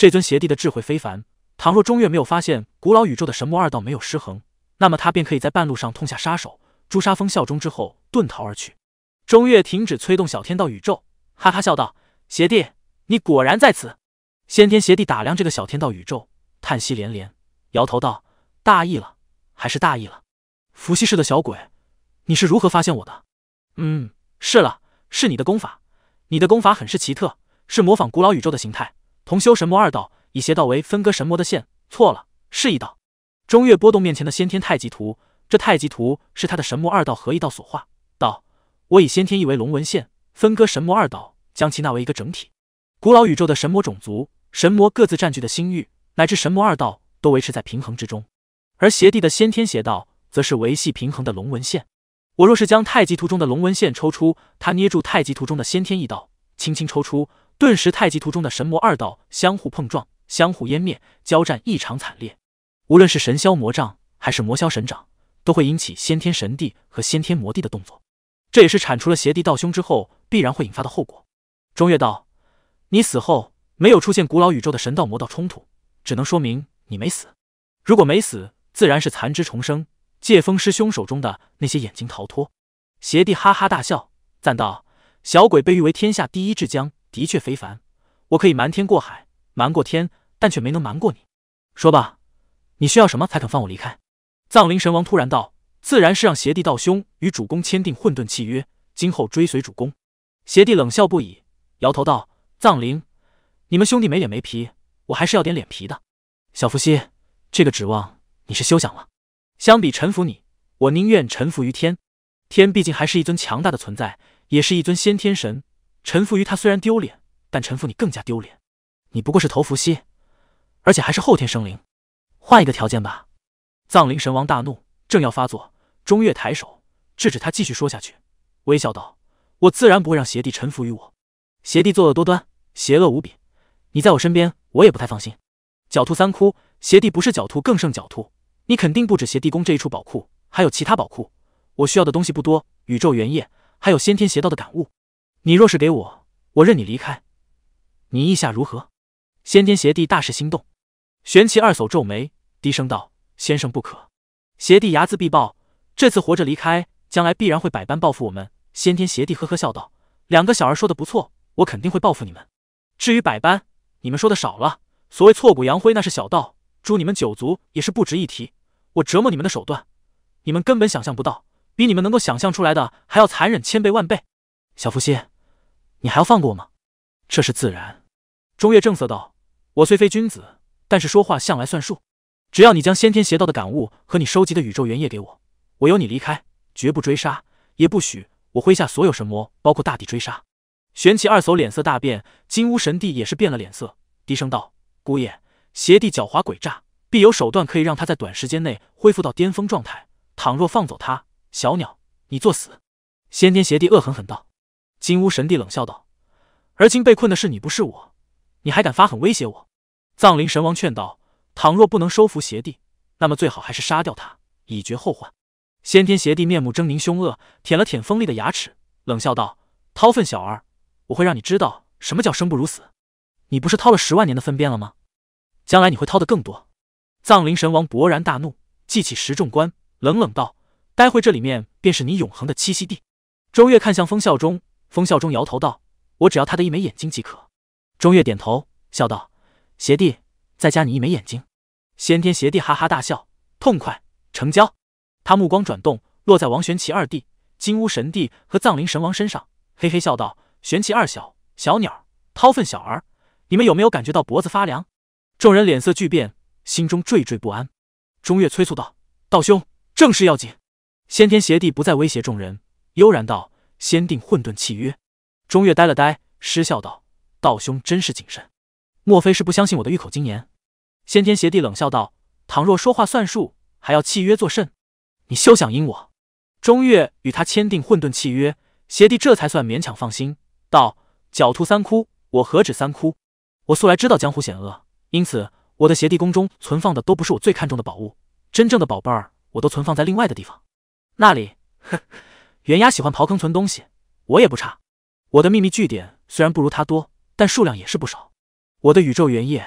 这尊邪帝的智慧非凡，倘若中岳没有发现古老宇宙的神魔二道没有失衡，那么他便可以在半路上痛下杀手，诛杀风啸钟之后遁逃而去。中岳停止催动小天道宇宙，哈哈笑道：“邪帝，你果然在此。”先天邪帝打量这个小天道宇宙，叹息连连，摇头道：“大意了，还是大意了。伏羲氏的小鬼，你是如何发现我的？”“嗯，是了，是你的功法。你的功法很是奇特，是模仿古老宇宙的形态，同修神魔二道，以邪道为分割神魔的线。错了，是一道。”中岳拨动面前的先天太极图，这太极图是他的神魔二道合一道所画，道：“我以先天意为龙纹线，分割神魔二道，将其纳为一个整体。古老宇宙的神魔种族、神魔各自占据的星域，乃至神魔二道都维持在平衡之中，而邪帝的先天邪道则是维系平衡的龙纹线。我若是将太极图中的龙纹线抽出，他捏住太极图中的先天意道，轻轻抽出，顿时太极图中的神魔二道相互碰撞，相互湮灭，交战异常惨烈。无论是神霄魔杖还是魔霄神掌，都会引起先天神帝和先天魔帝的动作，这也是铲除了邪帝道凶之后必然会引发的后果。”中岳道：“你死后没有出现古老宇宙的神道魔道冲突，只能说明你没死。如果没死，自然是残肢重生，借风师兄手中的那些眼睛逃脱。”邪帝哈哈大笑，赞道：“小鬼被誉为天下第一智将，的确非凡。我可以瞒天过海，瞒过天，但却没能瞒过你。说吧，你需要什么才肯放我离开？”藏灵神王突然道：“自然是让邪帝道兄与主公签订混沌契约，今后追随主公。”邪帝冷笑不已，摇头道：“藏灵，你们兄弟没脸没皮，我还是要点脸皮的。小伏羲，这个指望你是休想了。相比臣服你，我宁愿臣服于天。天毕竟还是一尊强大的存在，也是一尊先天神，臣服于他虽然丢脸，但臣服你更加丢脸。你不过是头伏羲，而且还是后天生灵。换一个条件吧。”藏灵神王大怒，正要发作，中岳抬手制止他继续说下去，微笑道：“我自然不会让邪帝臣服于我。邪帝作恶多端，邪恶无比，你在我身边，我也不太放心。狡兔三窟，邪帝不是狡兔更胜狡兔，你肯定不止邪帝宫这一处宝库，还有其他宝库。我需要的东西不多，宇宙原液，还有先天邪道的感悟。你若是给我，我任你离开。你意下如何？”先天邪帝大是心动，玄其二叟皱眉，低声道：“先生不可。”邪帝睚眦必报，这次活着离开，将来必然会百般报复我们。先天邪帝呵呵笑道：“两个小儿说的不错，我肯定会报复你们。至于百般，你们说的少了。所谓挫骨扬灰那是小道，诛你们九族也是不值一提。我折磨你们的手段，你们根本想象不到，比你们能够想象出来的还要残忍千倍万倍。小伏羲，你还要放过我吗？”“这是自然。”中岳正色道：“我虽非君子，但是说话向来算数。只要你将先天邪道的感悟和你收集的宇宙原液给我，我由你离开，绝不追杀，也不许我麾下所有神魔，包括大地追杀。”玄其二叟脸色大变，金乌神帝也是变了脸色，低声道：“姑爷，邪帝狡猾诡诈，必有手段可以让他在短时间内恢复到巅峰状态。倘若放走他，小鸟，你作死。”先天邪帝恶狠狠道。金乌神帝冷笑道：“而今被困的是你，不是我，你还敢发狠威胁我？”藏灵神王劝道：“倘若不能收服邪帝，那么最好还是杀掉他，以绝后患。”先天邪帝面目狰狞凶恶，舔了舔锋利的牙齿，冷笑道：“掏粪小儿，我会让你知道什么叫生不如死。你不是掏了十万年的粪便了吗？将来你会掏得更多。”藏灵神王勃然大怒，记起十众官，冷冷道：“待会这里面便是你永恒的栖息地。”中岳看向风啸钟，风啸钟摇头道：“我只要他的一枚眼睛即可。”中岳点头，笑道：“邪帝，再加你一枚眼睛。”先天邪帝哈哈大笑，痛快，成交。他目光转动，落在王玄其二弟、金乌神帝和藏灵神王身上，嘿嘿笑道：“玄其二小小鸟，掏粪小儿，你们有没有感觉到脖子发凉？”众人脸色巨变，心中惴惴不安。中岳催促道：“道兄，正事要紧。”先天邪帝不再威胁众人，悠然道：“先订混沌契约。”中岳呆了呆，失笑道：“道兄真是谨慎，莫非是不相信我的玉口金言？”先天邪帝冷笑道：“倘若说话算数，还要契约作甚？你休想阴我。”中岳与他签订混沌契约，邪帝这才算勉强放心，道：“狡兔三窟，我何止三窟？我素来知道江湖险恶，因此我的邪帝宫中存放的都不是我最看重的宝物，真正的宝贝儿我都存放在另外的地方。那里，呵，袁牙喜欢刨坑存东西，我也不差。我的秘密据点虽然不如他多，但数量也是不少。我的宇宙原液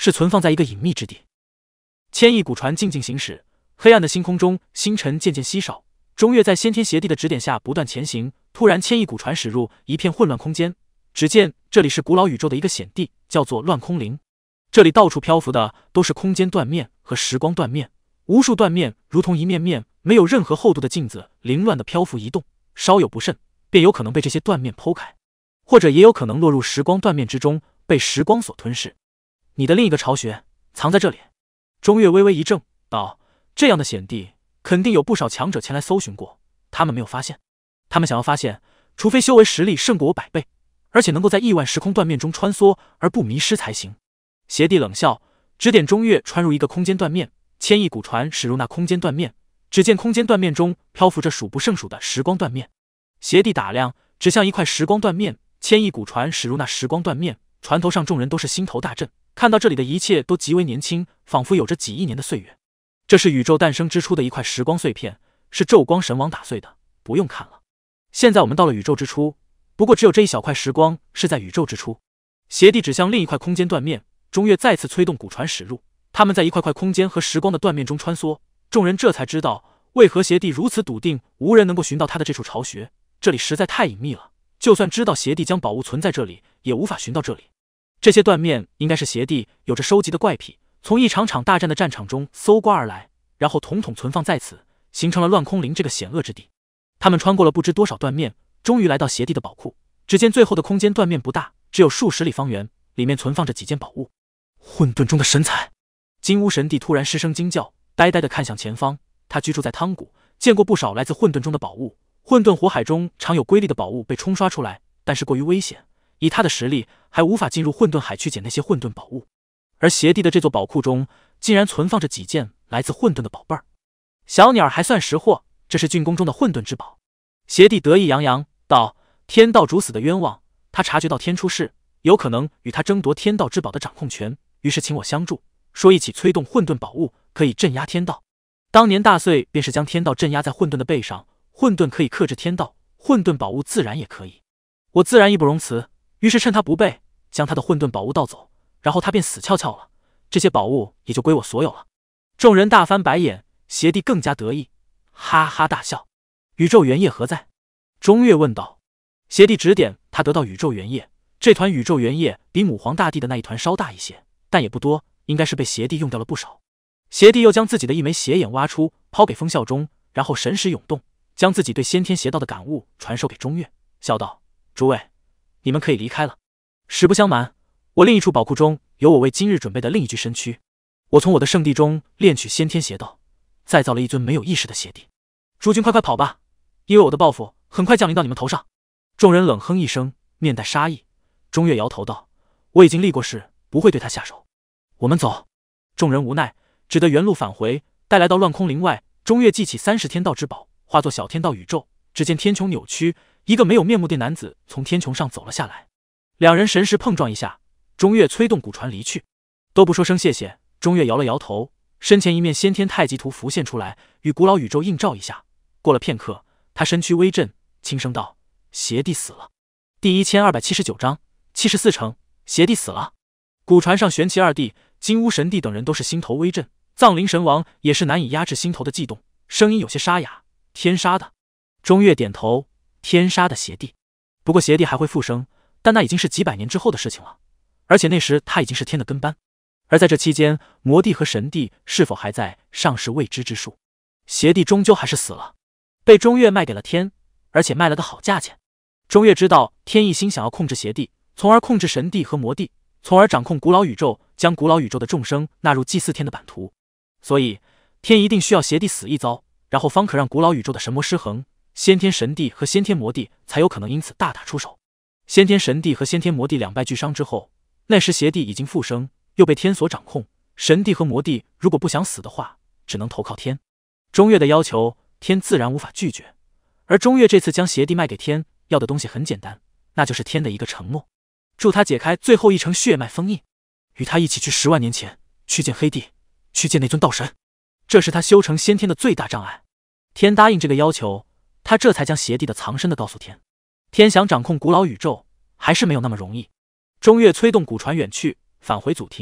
是存放在一个隐秘之地。千亿古船静静行驶，黑暗的星空中星辰渐渐稀少。中月在先天邪帝的指点下不断前行，突然千亿古船驶入一片混乱空间。只见这里是古老宇宙的一个险地，叫做乱空灵。这里到处漂浮的都是空间断面和时光断面，无数断面如同一面面没有任何厚度的镜子，凌乱的漂浮移动，稍有不慎便有可能被这些断面剖开，或者也有可能落入时光断面之中，被时光所吞噬。你的另一个巢穴藏在这里。中月微微一怔，道：这样的险地肯定有不少强者前来搜寻过，他们没有发现。他们想要发现，除非修为实力胜过我百倍，而且能够在亿万时空断面中穿梭而不迷失才行。邪帝冷笑，指点中月穿入一个空间断面，千亿古船驶入那空间断面。只见空间断面中漂浮着数不胜数的时光断面。邪帝打量，指向一块时光断面，千亿古船驶入那时光断面，船头上众人都是心头大震，看到这里的一切都极为年轻，仿佛有着几亿年的岁月。这是宇宙诞生之初的一块时光碎片，是纣光神王打碎的，不用看了。现在我们到了宇宙之初，不过只有这一小块时光是在宇宙之初。邪帝指向另一块空间断面，中月再次催动古船驶入，他们在一块块空间和时光的断面中穿梭。众人这才知道为何邪帝如此笃定无人能够寻到他的这处巢穴，这里实在太隐秘了，就算知道邪帝将宝物存在这里，也无法寻到这里。这些断面应该是邪帝有着收集的怪癖，从一场场大战的战场中搜刮而来，然后统统存放在此，形成了乱空灵这个险恶之地。他们穿过了不知多少断面，终于来到邪帝的宝库。只见最后的空间断面不大，只有数十里方圆，里面存放着几件宝物。混沌中的神采！金乌神帝突然失声惊叫，呆呆地看向前方。他居住在汤谷，见过不少来自混沌中的宝物。混沌火海中常有瑰丽的宝物被冲刷出来，但是过于危险，以他的实力还无法进入混沌海去捡那些混沌宝物。而邪帝的这座宝库中竟然存放着几件来自混沌的宝贝儿。小鸟还算识货，这是郡宫中的混沌之宝。邪帝得意洋洋道：天道主死的冤枉，他察觉到天出事，有可能与他争夺天道之宝的掌控权，于是请我相助，说一起催动混沌宝物可以镇压天道。当年大岁便是将天道镇压在混沌的背上，混沌可以克制天道，混沌宝物自然也可以。我自然义不容辞，于是趁他不备，将他的混沌宝物盗走，然后他便死翘翘了，这些宝物也就归我所有了。众人大翻白眼，邪帝更加得意，哈哈大笑。宇宙原液何在？中月问道。邪帝指点他得到宇宙原液，这团宇宙原液比母皇大帝的那一团稍大一些，但也不多，应该是被邪帝用掉了不少。邪帝又将自己的一枚邪眼挖出，抛给风啸中，然后神识涌动，将自己对先天邪道的感悟传授给中月，笑道：诸位，你们可以离开了。实不相瞒，我另一处宝库中有我为今日准备的另一具身躯，我从我的圣地中炼取先天邪道，再造了一尊没有意识的邪帝。诸君快快跑吧，因为我的报复很快降临到你们头上。众人冷哼一声，面带杀意。中月摇头道：我已经立过誓，不会对他下手。我们走。众人无奈，只得原路返回。待来到乱空灵外，中月记起三十天道之宝，化作小天道宇宙。只见天穹扭曲，一个没有面目的男子从天穹上走了下来。两人神识碰撞一下，中月催动古船离去，都不说声谢谢。中月摇了摇头，身前一面先天太极图浮现出来，与古老宇宙映照一下。过了片刻，他身躯微震，轻声道：邪帝死了。第一千二百七十九章七十四成，邪帝死了。古船上玄奇二帝、金乌神帝等人都是心头微震，藏灵神王也是难以压制心头的悸动，声音有些沙哑：天杀的。中月点头：天杀的邪帝。不过邪帝还会复生，但那已经是几百年之后的事情了，而且那时他已经是天的跟班。而在这期间，魔帝和神帝是否还在，尚是未知之数。邪帝终究还是死了，被中月卖给了天，而且卖了个好价钱。中月知道天一心想要控制邪帝，从而控制神帝和魔帝，从而掌控古老宇宙，将古老宇宙的众生纳入祭祀天的版图。所以天一定需要邪帝死一遭，然后方可让古老宇宙的神魔失衡，先天神帝和先天魔帝才有可能因此大打出手。先天神帝和先天魔帝两败俱伤之后，那时邪帝已经复生，又被天所掌控，神帝和魔帝如果不想死的话，只能投靠天。中月的要求，天自然无法拒绝。而中月这次将邪帝卖给天，要的东西很简单，那就是天的一个承诺，助他解开最后一层血脉封印，与他一起去十万年前，去见黑帝，去见那尊道神。这是他修成先天的最大障碍。天答应这个要求，他这才将邪帝的藏身的告诉天。天想掌控古老宇宙，还是没有那么容易。中月催动古船远去，返回祖庭。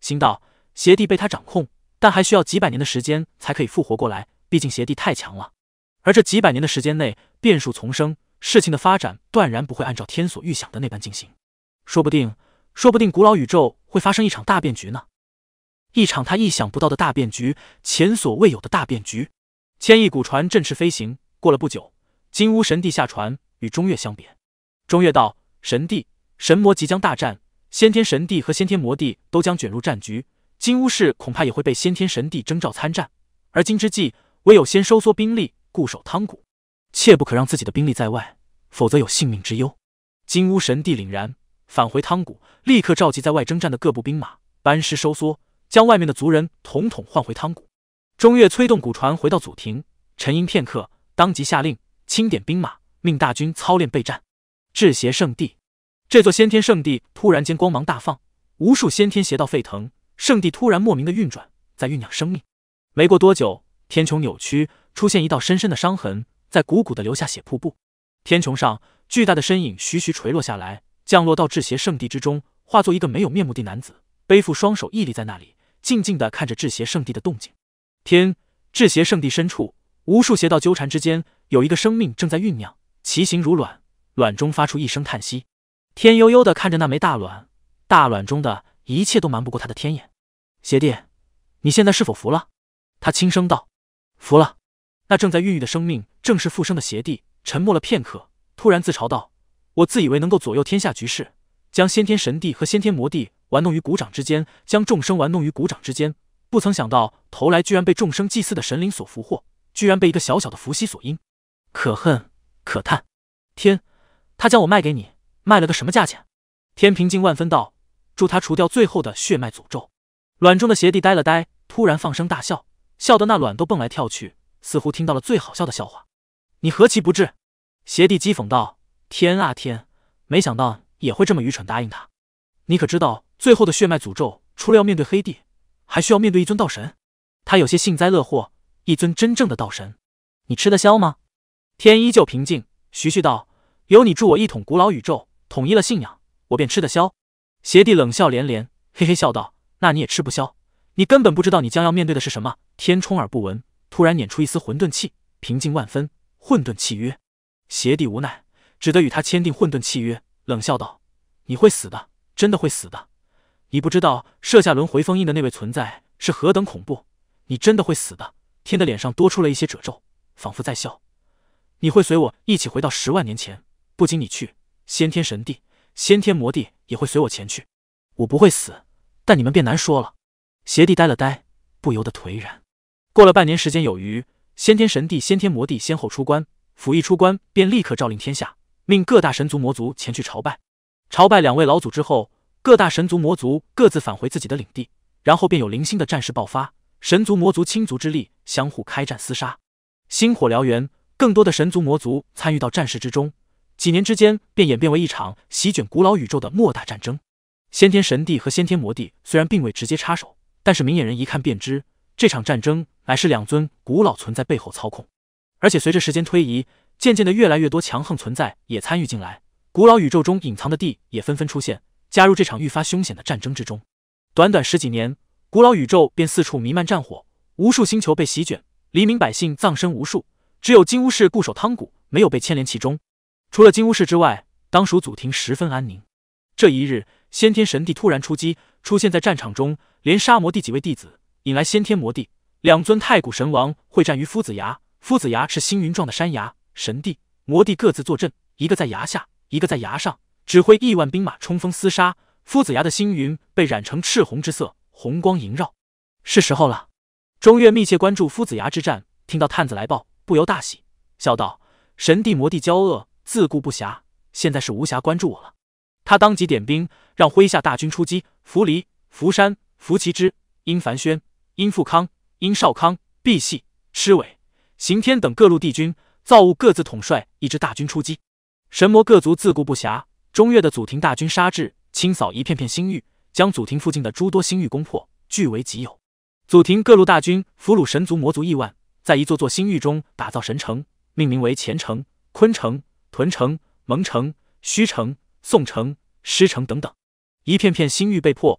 心道邪帝被他掌控，但还需要几百年的时间才可以复活过来，毕竟邪帝太强了。而这几百年的时间内，变数丛生，事情的发展断然不会按照天所预想的那般进行。说不定，说不定古老宇宙会发生一场大变局呢。一场他意想不到的大变局，前所未有的大变局。千亿古船振翅飞行，过了不久，金乌神帝下船与中岳相别。中岳道：神帝，神魔即将大战，先天神帝和先天魔帝都将卷入战局，金乌氏恐怕也会被先天神帝征召参战。而今之计，唯有先收缩兵力，固守汤谷，切不可让自己的兵力在外，否则有性命之忧。金乌神帝凛然，返回汤谷，立刻召集在外征战的各部兵马，班师收缩，将外面的族人统统换回汤谷。中岳催动古船回到祖庭，沉吟片刻，当即下令清点兵马，命大军操练备战。至邪圣地，这座先天圣地突然间光芒大放，无数先天邪道沸腾，圣地突然莫名的运转，在酝酿生命。没过多久，天穹扭曲，出现一道深深的伤痕，在鼓鼓的流下血瀑布。天穹上巨大的身影徐徐垂落下来，降落到至邪圣地之中，化作一个没有面目的男子，背负双手屹立在那里，静静地看着至邪圣地的动静。天，至邪圣地深处，无数邪道纠缠之间，有一个生命正在酝酿，其形如卵，卵中发出一声叹息。天悠悠地看着那枚大卵，大卵中的一切都瞒不过他的天眼。邪帝，你现在是否服了？他轻声道。服了。那正在孕育的生命正是复生的邪帝，沉默了片刻，突然自嘲道：我自以为能够左右天下局势，将先天神帝和先天魔帝玩弄于股掌之间，将众生玩弄于股掌之间，不曾想到头来居然被众生祭祀的神灵所俘获，居然被一个小小的伏羲所阴，可恨可叹。天，他将我卖给你，卖了个什么价钱？天平静万分道：助他除掉最后的血脉诅咒。卵中的邪帝呆了呆，突然放声大笑，笑得那卵都蹦来跳去，似乎听到了最好笑的笑话。你何其不智！邪帝讥讽道：天啊天，没想到也会这么愚蠢答应他。你可知道最后的血脉诅咒除了要面对黑帝，还需要面对一尊道神？他有些幸灾乐祸，一尊真正的道神，你吃得消吗？天依旧平静，徐徐道：有你助我一统古老宇宙，统一了信仰，我便吃得消。邪帝冷笑连连，嘿嘿笑道：那你也吃不消，你根本不知道你将要面对的是什么。天充耳不闻，突然捻出一丝混沌气，平静万分，混沌契约。邪帝无奈，只得与他签订混沌契约，冷笑道：你会死的，真的会死的。你不知道设下轮回封印的那位存在是何等恐怖，你真的会死的。天的脸上多出了一些褶皱，仿佛在笑。你会随我一起回到十万年前，不仅你去，先天神帝、先天魔帝也会随我前去。我不会死，但你们便难说了。邪帝呆了呆，不由得颓然。过了半年时间有余，先天神帝、先天魔帝先后出关，甫一出关便立刻诏令天下，命各大神族魔族前去朝拜。朝拜两位老祖之后，各大神族魔族各自返回自己的领地，然后便有零星的战事爆发，神族魔族倾族之力相互开战厮杀，星火燎原，更多的神族魔族参与到战事之中，几年之间便演变为一场席卷古老宇宙的莫大战争。先天神帝和先天魔帝虽然并未直接插手，但是明眼人一看便知，这场战争乃是两尊古老存在背后操控。而且随着时间推移，渐渐的越来越多强横存在也参与进来，古老宇宙中隐藏的地也纷纷出现，加入这场愈发凶险的战争之中。短短十几年，古老宇宙便四处弥漫战火，无数星球被席卷，黎民百姓葬身无数，只有金乌氏固守汤谷，没有被牵连其中。除了金乌氏之外，当属祖庭十分安宁。这一日，先天神帝突然出击，出现在战场中，连杀魔帝几位弟子，引来先天魔帝两尊太古神王会战于夫子崖。夫子崖是星云状的山崖，神帝、魔帝各自坐镇，一个在崖下，一个在崖上，指挥亿万兵马冲锋厮杀。夫子崖的星云被染成赤红之色，红光萦绕。是时候了。中岳密切关注夫子崖之战，听到探子来报，不由大喜，笑道：神帝魔帝交恶，自顾不暇，现在是无暇关注我了。他当即点兵，让麾下大军出击，符离、符山、符其之、殷凡轩、殷富康、殷少康、毕系、螭尾、刑天等各路帝军，造物各自统帅一支大军出击。神魔各族自顾不暇，中岳的祖庭大军杀至，清扫一片片星域，将祖庭附近的诸多星域攻破，据为己有。祖庭各路大军俘虏神族魔族亿万，在一座座星域中打造神城，命名为乾城、坤城、屯城、蒙城、虚城、宋城、狮城等等。一片片星域被破，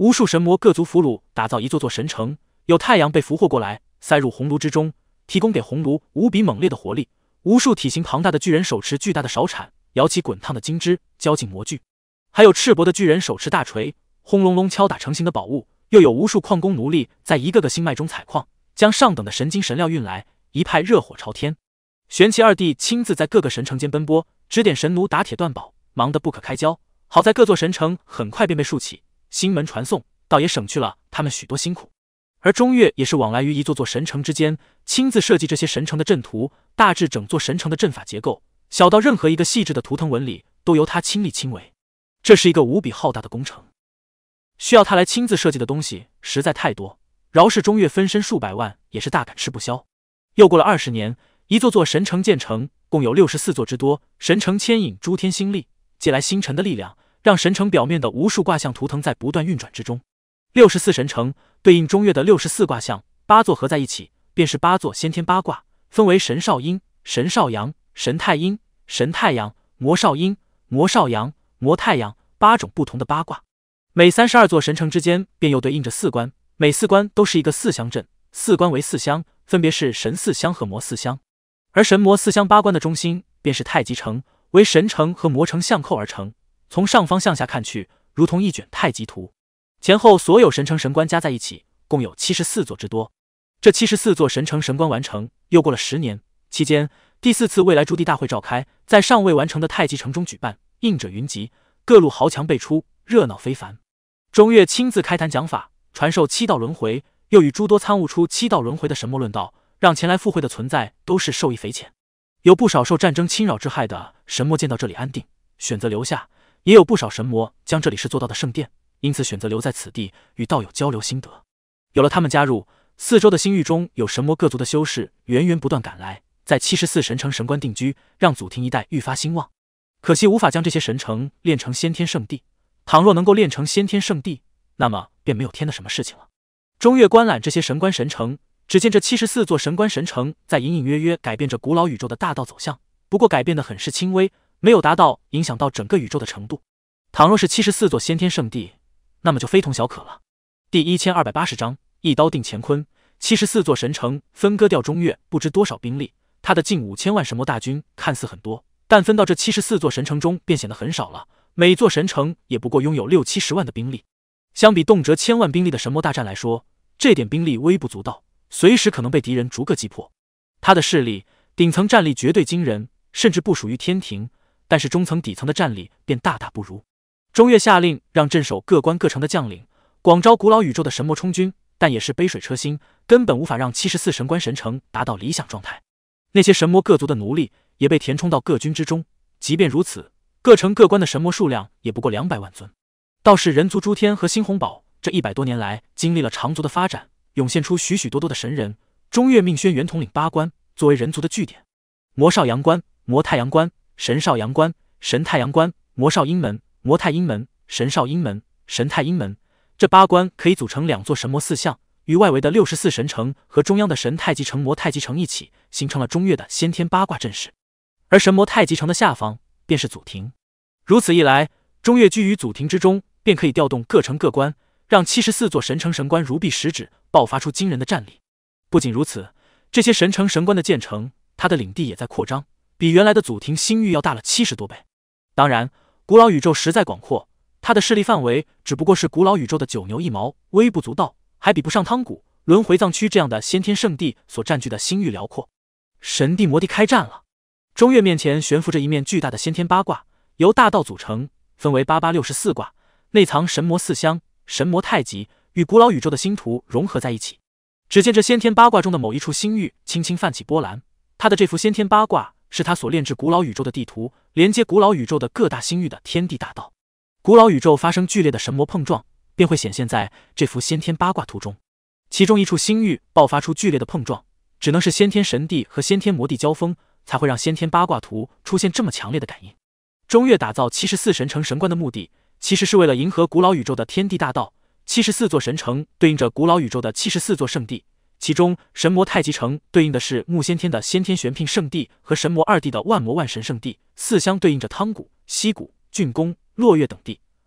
无数神魔各族俘虏打造一座座神城，有太阳被俘获过来，塞入红炉之中，提供给红炉无比猛烈的活力。无数体型庞大的巨人手持巨大的勺铲，摇起滚烫的金枝，浇进模具。还有赤膊的巨人手持大锤，轰隆隆敲打成型的宝物。又有无数矿工奴隶在一个个星脉中采矿，将上等的神金神料运来，一派热火朝天。玄奇二弟亲自在各个神城间奔波，指点神奴打铁断宝，忙得不可开交。好在各座神城很快便被竖起，星门传送，倒也省去了他们许多辛苦。而中岳也是往来于一座座神城之间，亲自设计这些神城的阵图，大致整座神城的阵法结构，小到任何一个细致的图腾纹理，都由他亲力亲为。这是一个无比浩大的工程，需要他来亲自设计的东西实在太多，饶是中岳分身数百万，也是大感吃不消。又过了二十年，一座座神城建成，共有六十四座之多。神城牵引诸天星力，借来星辰的力量，让神城表面的无数卦象图腾在不断运转之中。六十四神城对应中岳的六十四卦象，八座合在一起，便是八座先天八卦，分为神少阴、神少阳、神太阴、神太阳、魔少阴、魔少阳、魔太阳八种不同的八卦。每三十二座神城之间便又对应着四关，每四关都是一个四乡阵，四关为四乡，分别是神四乡和魔四乡。而神魔四乡八关的中心便是太极城，为神城和魔城相扣而成。从上方向下看去，如同一卷太极图。前后所有神城神关加在一起，共有七十四座之多。这七十四座神城神关完成，又过了十年，期间第四次未来诸帝大会召开，在尚未完成的太极城中举办，应者云集，各路豪强辈出，热闹非凡。中岳亲自开坛讲法，传授七道轮回，又与诸多参悟出七道轮回的神魔论道，让前来赴会的存在都是受益匪浅。有不少受战争侵扰之害的神魔见到这里安定，选择留下，也有不少神魔将这里视做道的圣殿，因此选择留在此地与道友交流心得。有了他们加入，四周的星域中有神魔各族的修士源源不断赶来，在七十四神城神关定居，让祖庭一代愈发兴旺。可惜无法将这些神城炼成先天圣地，倘若能够炼成先天圣地，那么便没有天的什么事情了。中岳观览这些神关神城，只见这七十四座神关神城在隐隐约约改变着古老宇宙的大道走向，不过改变得很是轻微，没有达到影响到整个宇宙的程度。倘若是七十四座先天圣地，那么就非同小可了。第一千二百八十章一刀定乾坤。七十四座神城分割掉中岳不知多少兵力，他的近五千万神魔大军看似很多，但分到这七十四座神城中便显得很少了。每座神城也不过拥有六七十万的兵力，相比动辄千万兵力的神魔大战来说，这点兵力微不足道，随时可能被敌人逐个击破。他的势力顶层战力绝对惊人，甚至不属于天庭，但是中层底层的战力便大大不如。中岳下令让镇守各关各城的将领广招古老宇宙的神魔充军，但也是杯水车薪，根本无法让七十四神关神城达到理想状态。那些神魔各族的奴隶也被填充到各军之中，即便如此，各城各关的神魔数量也不过两百万尊。倒是人族诸天和新红堡这一百多年来经历了长足的发展，涌现出许许多多的神人。中岳命宣元统领八关作为人族的据点：魔少阳关、魔太阳关、神少阳关、神太阳关、魔少阴门、魔太阴门、神少阴门、神太阴门。这八关可以组成两座神魔四象，与外围的六十四神城和中央的神太极城、魔太极城一起，形成了中岳的先天八卦阵势。而神魔太极城的下方便是祖庭。如此一来，中岳居于祖庭之中，便可以调动各城各关，让七十四座神城神关如臂使指，爆发出惊人的战力。不仅如此，这些神城神关的建成，他的领地也在扩张，比原来的祖庭星域要大了七十多倍。当然，古老宇宙实在广阔，他的势力范围只不过是古老宇宙的九牛一毛，微不足道，还比不上汤谷、轮回藏区这样的先天圣地所占据的星域辽阔。神帝魔帝开战了。中岳面前悬浮着一面巨大的先天八卦，由大道组成，分为八八六十四卦，内藏神魔四象、神魔太极，与古老宇宙的星图融合在一起。只见这先天八卦中的某一处星域轻轻泛起波澜，他的这幅先天八卦是他所炼制古老宇宙的地图，连接古老宇宙的各大星域的天地大道。古老宇宙发生剧烈的神魔碰撞，便会显现在这幅先天八卦图中。其中一处星域爆发出剧烈的碰撞，只能是先天神帝和先天魔帝交锋，才会让先天八卦图出现这么强烈的感应。中岳打造七十四神城神关的目的，其实是为了迎合古老宇宙的天地大道。七十四座神城对应着古老宇宙的七十四座圣地，其中神魔太极城对应的是木先天的先天玄牝圣地和神魔二帝的万魔万神圣地，四乡对应着汤谷、溪谷、峻宫、落月等地，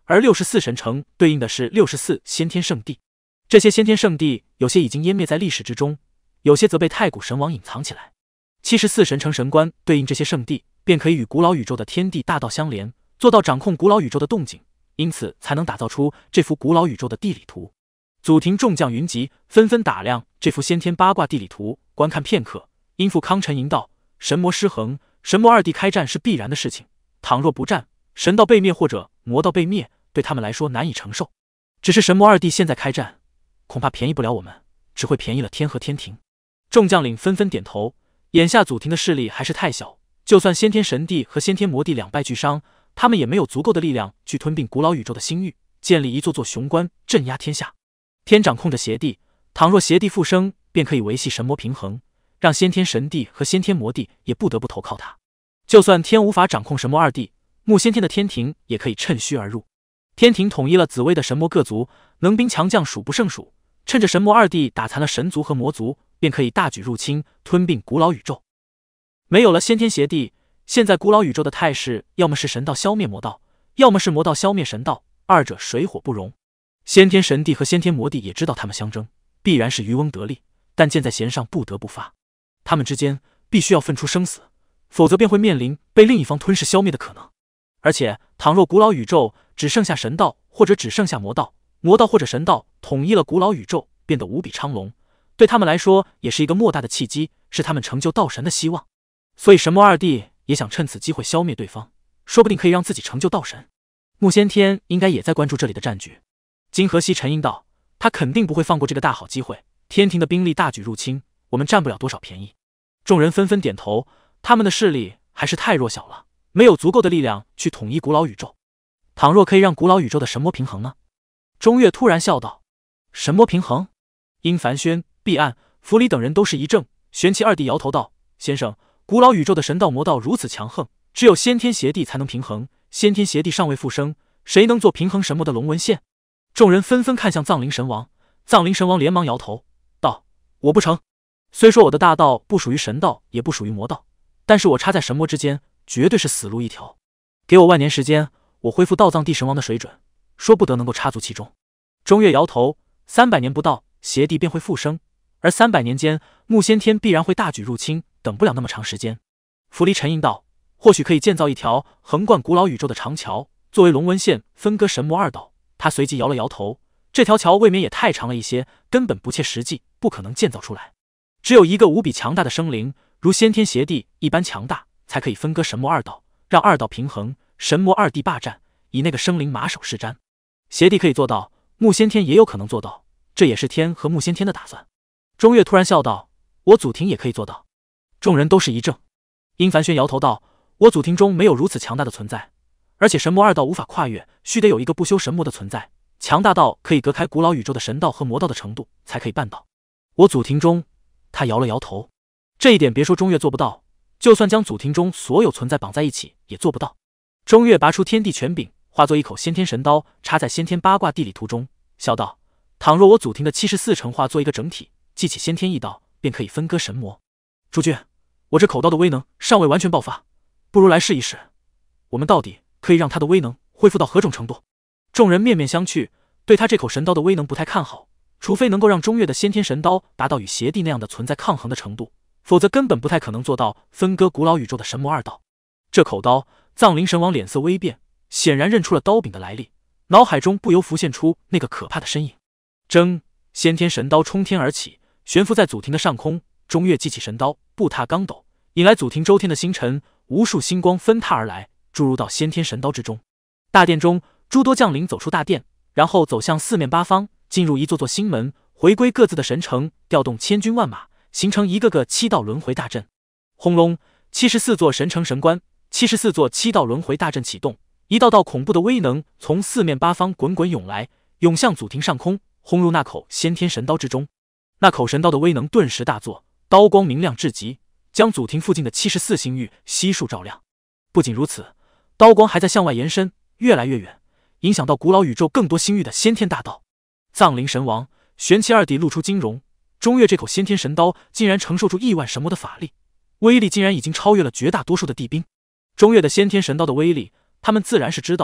而六十四神城对应的是六十四先天圣地。这些先天圣地有些已经湮灭在历史之中，有些则被太古神王隐藏起来。七十四神城神官对应这些圣地，便可以与古老宇宙的天地大道相连，做到掌控古老宇宙的动静，因此才能打造出这幅古老宇宙的地理图。祖庭众将云集，纷纷打量这幅先天八卦地理图，观看片刻。殷父康沉吟道：“神魔失衡，神魔二帝开战是必然的事情。倘若不战，神道被灭或者魔道被灭，对他们来说难以承受。只是神魔二帝现在开战，恐怕便宜不了我们，只会便宜了天和天庭。”众将领纷纷点头。眼下祖庭的势力还是太小，就算先天神帝和先天魔帝两败俱伤，他们也没有足够的力量去吞并古老宇宙的星域，建立一座座雄关，镇压天下。天掌控着邪帝，倘若邪帝复生，便可以维系神魔平衡，让先天神帝和先天魔帝也不得不投靠他。就算天无法掌控神魔二帝，木先天的天庭也可以趁虚而入。天庭统一了紫薇的神魔各族，能兵强将数不胜数，趁着神魔二帝打残了神族和魔族，便可以大举入侵，吞并古老宇宙。没有了先天邪帝，现在古老宇宙的态势，要么是神道消灭魔道，要么是魔道消灭神道，二者水火不容。先天神帝和先天魔帝也知道他们相争，必然是渔翁得利，但箭在弦上不得不发，他们之间必须要分出生死，否则便会面临被另一方吞噬消灭的可能。而且倘若古老宇宙只剩下神道，或者只剩下魔道，魔道或者神道统一了古老宇宙，变得无比昌隆，对他们来说也是一个莫大的契机，是他们成就道神的希望。所以神魔二帝也想趁此机会消灭对方，说不定可以让自己成就道神。木先天应该也在关注这里的战局。金河西沉吟道：“他肯定不会放过这个大好机会。天庭的兵力大举入侵，我们占不了多少便宜。”众人纷纷点头，他们的势力还是太弱小了，没有足够的力量去统一古老宇宙。倘若可以让古老宇宙的神魔平衡呢？中岳突然笑道：“神魔平衡？”殷凡轩、毕岸、弗里等人都是一怔。玄奇二弟摇头道：“先生，古老宇宙的神道魔道如此强横，只有先天邪帝才能平衡。先天邪帝尚未复生，谁能做平衡神魔的龙纹线？”众人纷纷看向藏灵神王，藏灵神王连忙摇头道：“我不成。虽说我的大道不属于神道，也不属于魔道，但是我插在神魔之间，绝对是死路一条。给我万年时间，我恢复道藏地神王的水准，说不得能够插足其中。”中岳摇头：“三百年不到，邪帝便会复生，而三百年间，木先天必然会大举入侵，等不了那么长时间。”弗离沉吟道：“或许可以建造一条横贯古老宇宙的长桥，作为龙纹线，分割神魔二道。”他随即摇了摇头，这条桥未免也太长了一些，根本不切实际，不可能建造出来。只有一个无比强大的生灵，如先天邪帝一般强大，才可以分割神魔二道，让二道平衡，神魔二帝霸占，以那个生灵马首是瞻。邪帝可以做到，木先天也有可能做到，这也是天和木先天的打算。中岳突然笑道：“我祖庭也可以做到。”众人都是一怔。殷凡轩摇头道：“我祖庭中没有如此强大的存在，而且神魔二道无法跨越，须得有一个不修神魔的存在，强大到可以隔开古老宇宙的神道和魔道的程度，才可以办到。我祖庭中……”他摇了摇头，这一点别说中岳做不到，就算将祖庭中所有存在绑在一起，也做不到。中岳拔出天地权柄，化作一口先天神刀，插在先天八卦地理图中，笑道：“倘若我祖庭的七十四城化作一个整体，记起先天异道，便可以分割神魔。诸君，我这口刀的威能尚未完全爆发，不如来试一试，我们到底可以让他的威能恢复到何种程度？”众人面面相觑，对他这口神刀的威能不太看好，除非能够让中岳的先天神刀达到与邪帝那样的存在抗衡的程度，否则根本不太可能做到分割古老宇宙的神魔二道。这口刀，藏灵神王脸色微变，显然认出了刀柄的来历，脑海中不由浮现出那个可怕的身影。铮，先天神刀冲天而起，悬浮在祖庭的上空。中岳记起神刀，步踏刚斗，引来祖庭周天的星辰，无数星光分踏而来，注入到先天神刀之中。大殿中，诸多将领走出大殿，然后走向四面八方，进入一座座星门，回归各自的神城，调动千军万马，形成一个个七道轮回大阵。轰隆，七十四座神城神关，七十四座七道轮回大阵启动，一道道恐怖的威能从四面八方滚滚涌来，涌向祖庭上空，轰入那口先天神刀之中。那口神刀的威能顿时大作，刀光明亮至极，将祖庭附近的七十四星域悉数照亮。不仅如此，刀光还在向外延伸，越来越远，影响到古老宇宙更多星域的先天大道。藏灵神王、玄奇二弟露出惊容，中岳这口先天神刀竟然承受住亿万神魔的法力，威力竟然已经超越了绝大多数的帝兵。中岳的先天神刀的威力，他们自然是知道的，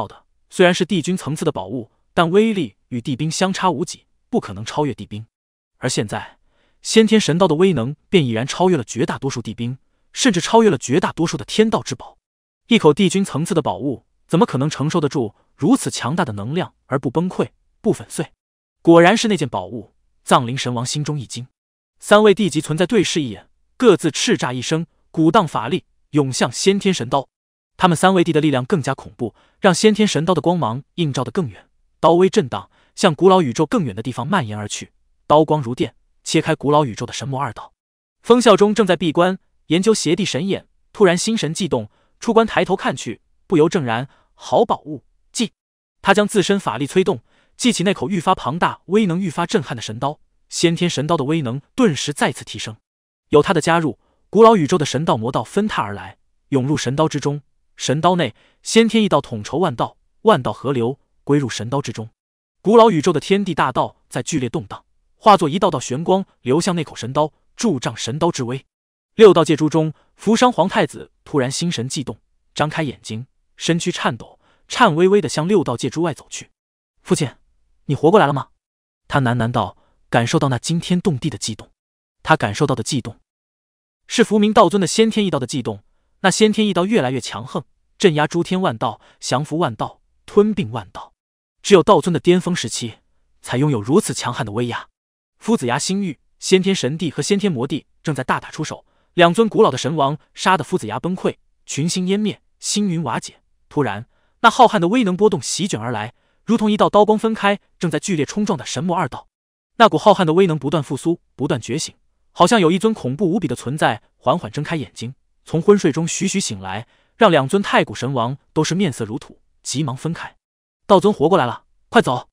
虽然是帝君层次的宝物，但威力与帝兵相差无几，不可能超越帝兵。而现在，先天神刀的威能便已然超越了绝大多数帝兵，甚至超越了绝大多数的天道之宝。一口帝君层次的宝物，怎么可能承受得住如此强大的能量而不崩溃、不粉碎？果然是那件宝物。藏灵神王心中一惊，三位帝级存在对视一眼，各自叱咤一声，鼓荡法力，涌向先天神刀。他们三位帝的力量更加恐怖，让先天神刀的光芒映照得更远，刀威震荡，向古老宇宙更远的地方蔓延而去。刀光如电，切开古老宇宙的神魔二道。风啸中正在闭关研究邪帝神眼，突然心神悸动，出关抬头看去，不由怔然，好宝物！记，他将自身法力催动，记起那口愈发庞大、威能愈发震撼的神刀，先天神刀的威能顿时再次提升。有他的加入，古老宇宙的神道魔道纷沓而来，涌入神刀之中。神刀内，先天一道统筹万道，万道合流，归入神刀之中。古老宇宙的天地大道在剧烈动荡，化作一道道玄光流向那口神刀，助长神刀之威。六道界诸中，扶商皇太子突然心神悸动，张开眼睛，身躯颤抖，颤巍巍地向六道界诸外走去。父亲，你活过来了吗？他喃喃道，感受到那惊天动地的悸动。他感受到的悸动，是伏明道尊的先天一道的悸动。那先天一道越来越强横，镇压诸天万道，降服万道，吞并万道。只有道尊的巅峰时期，才拥有如此强悍的威压。夫子牙星域、先天神帝和先天魔帝正在大打出手，两尊古老的神王杀得夫子牙崩溃，群星湮灭，星云瓦解。突然，那浩瀚的威能波动席卷而来，如同一道刀光分开正在剧烈冲撞的神魔二道。那股浩瀚的威能不断复苏，不断觉醒，好像有一尊恐怖无比的存在缓缓睁开眼睛，从昏睡中徐徐醒来，让两尊太古神王都是面色如土，急忙分开。道尊活过来了，快走！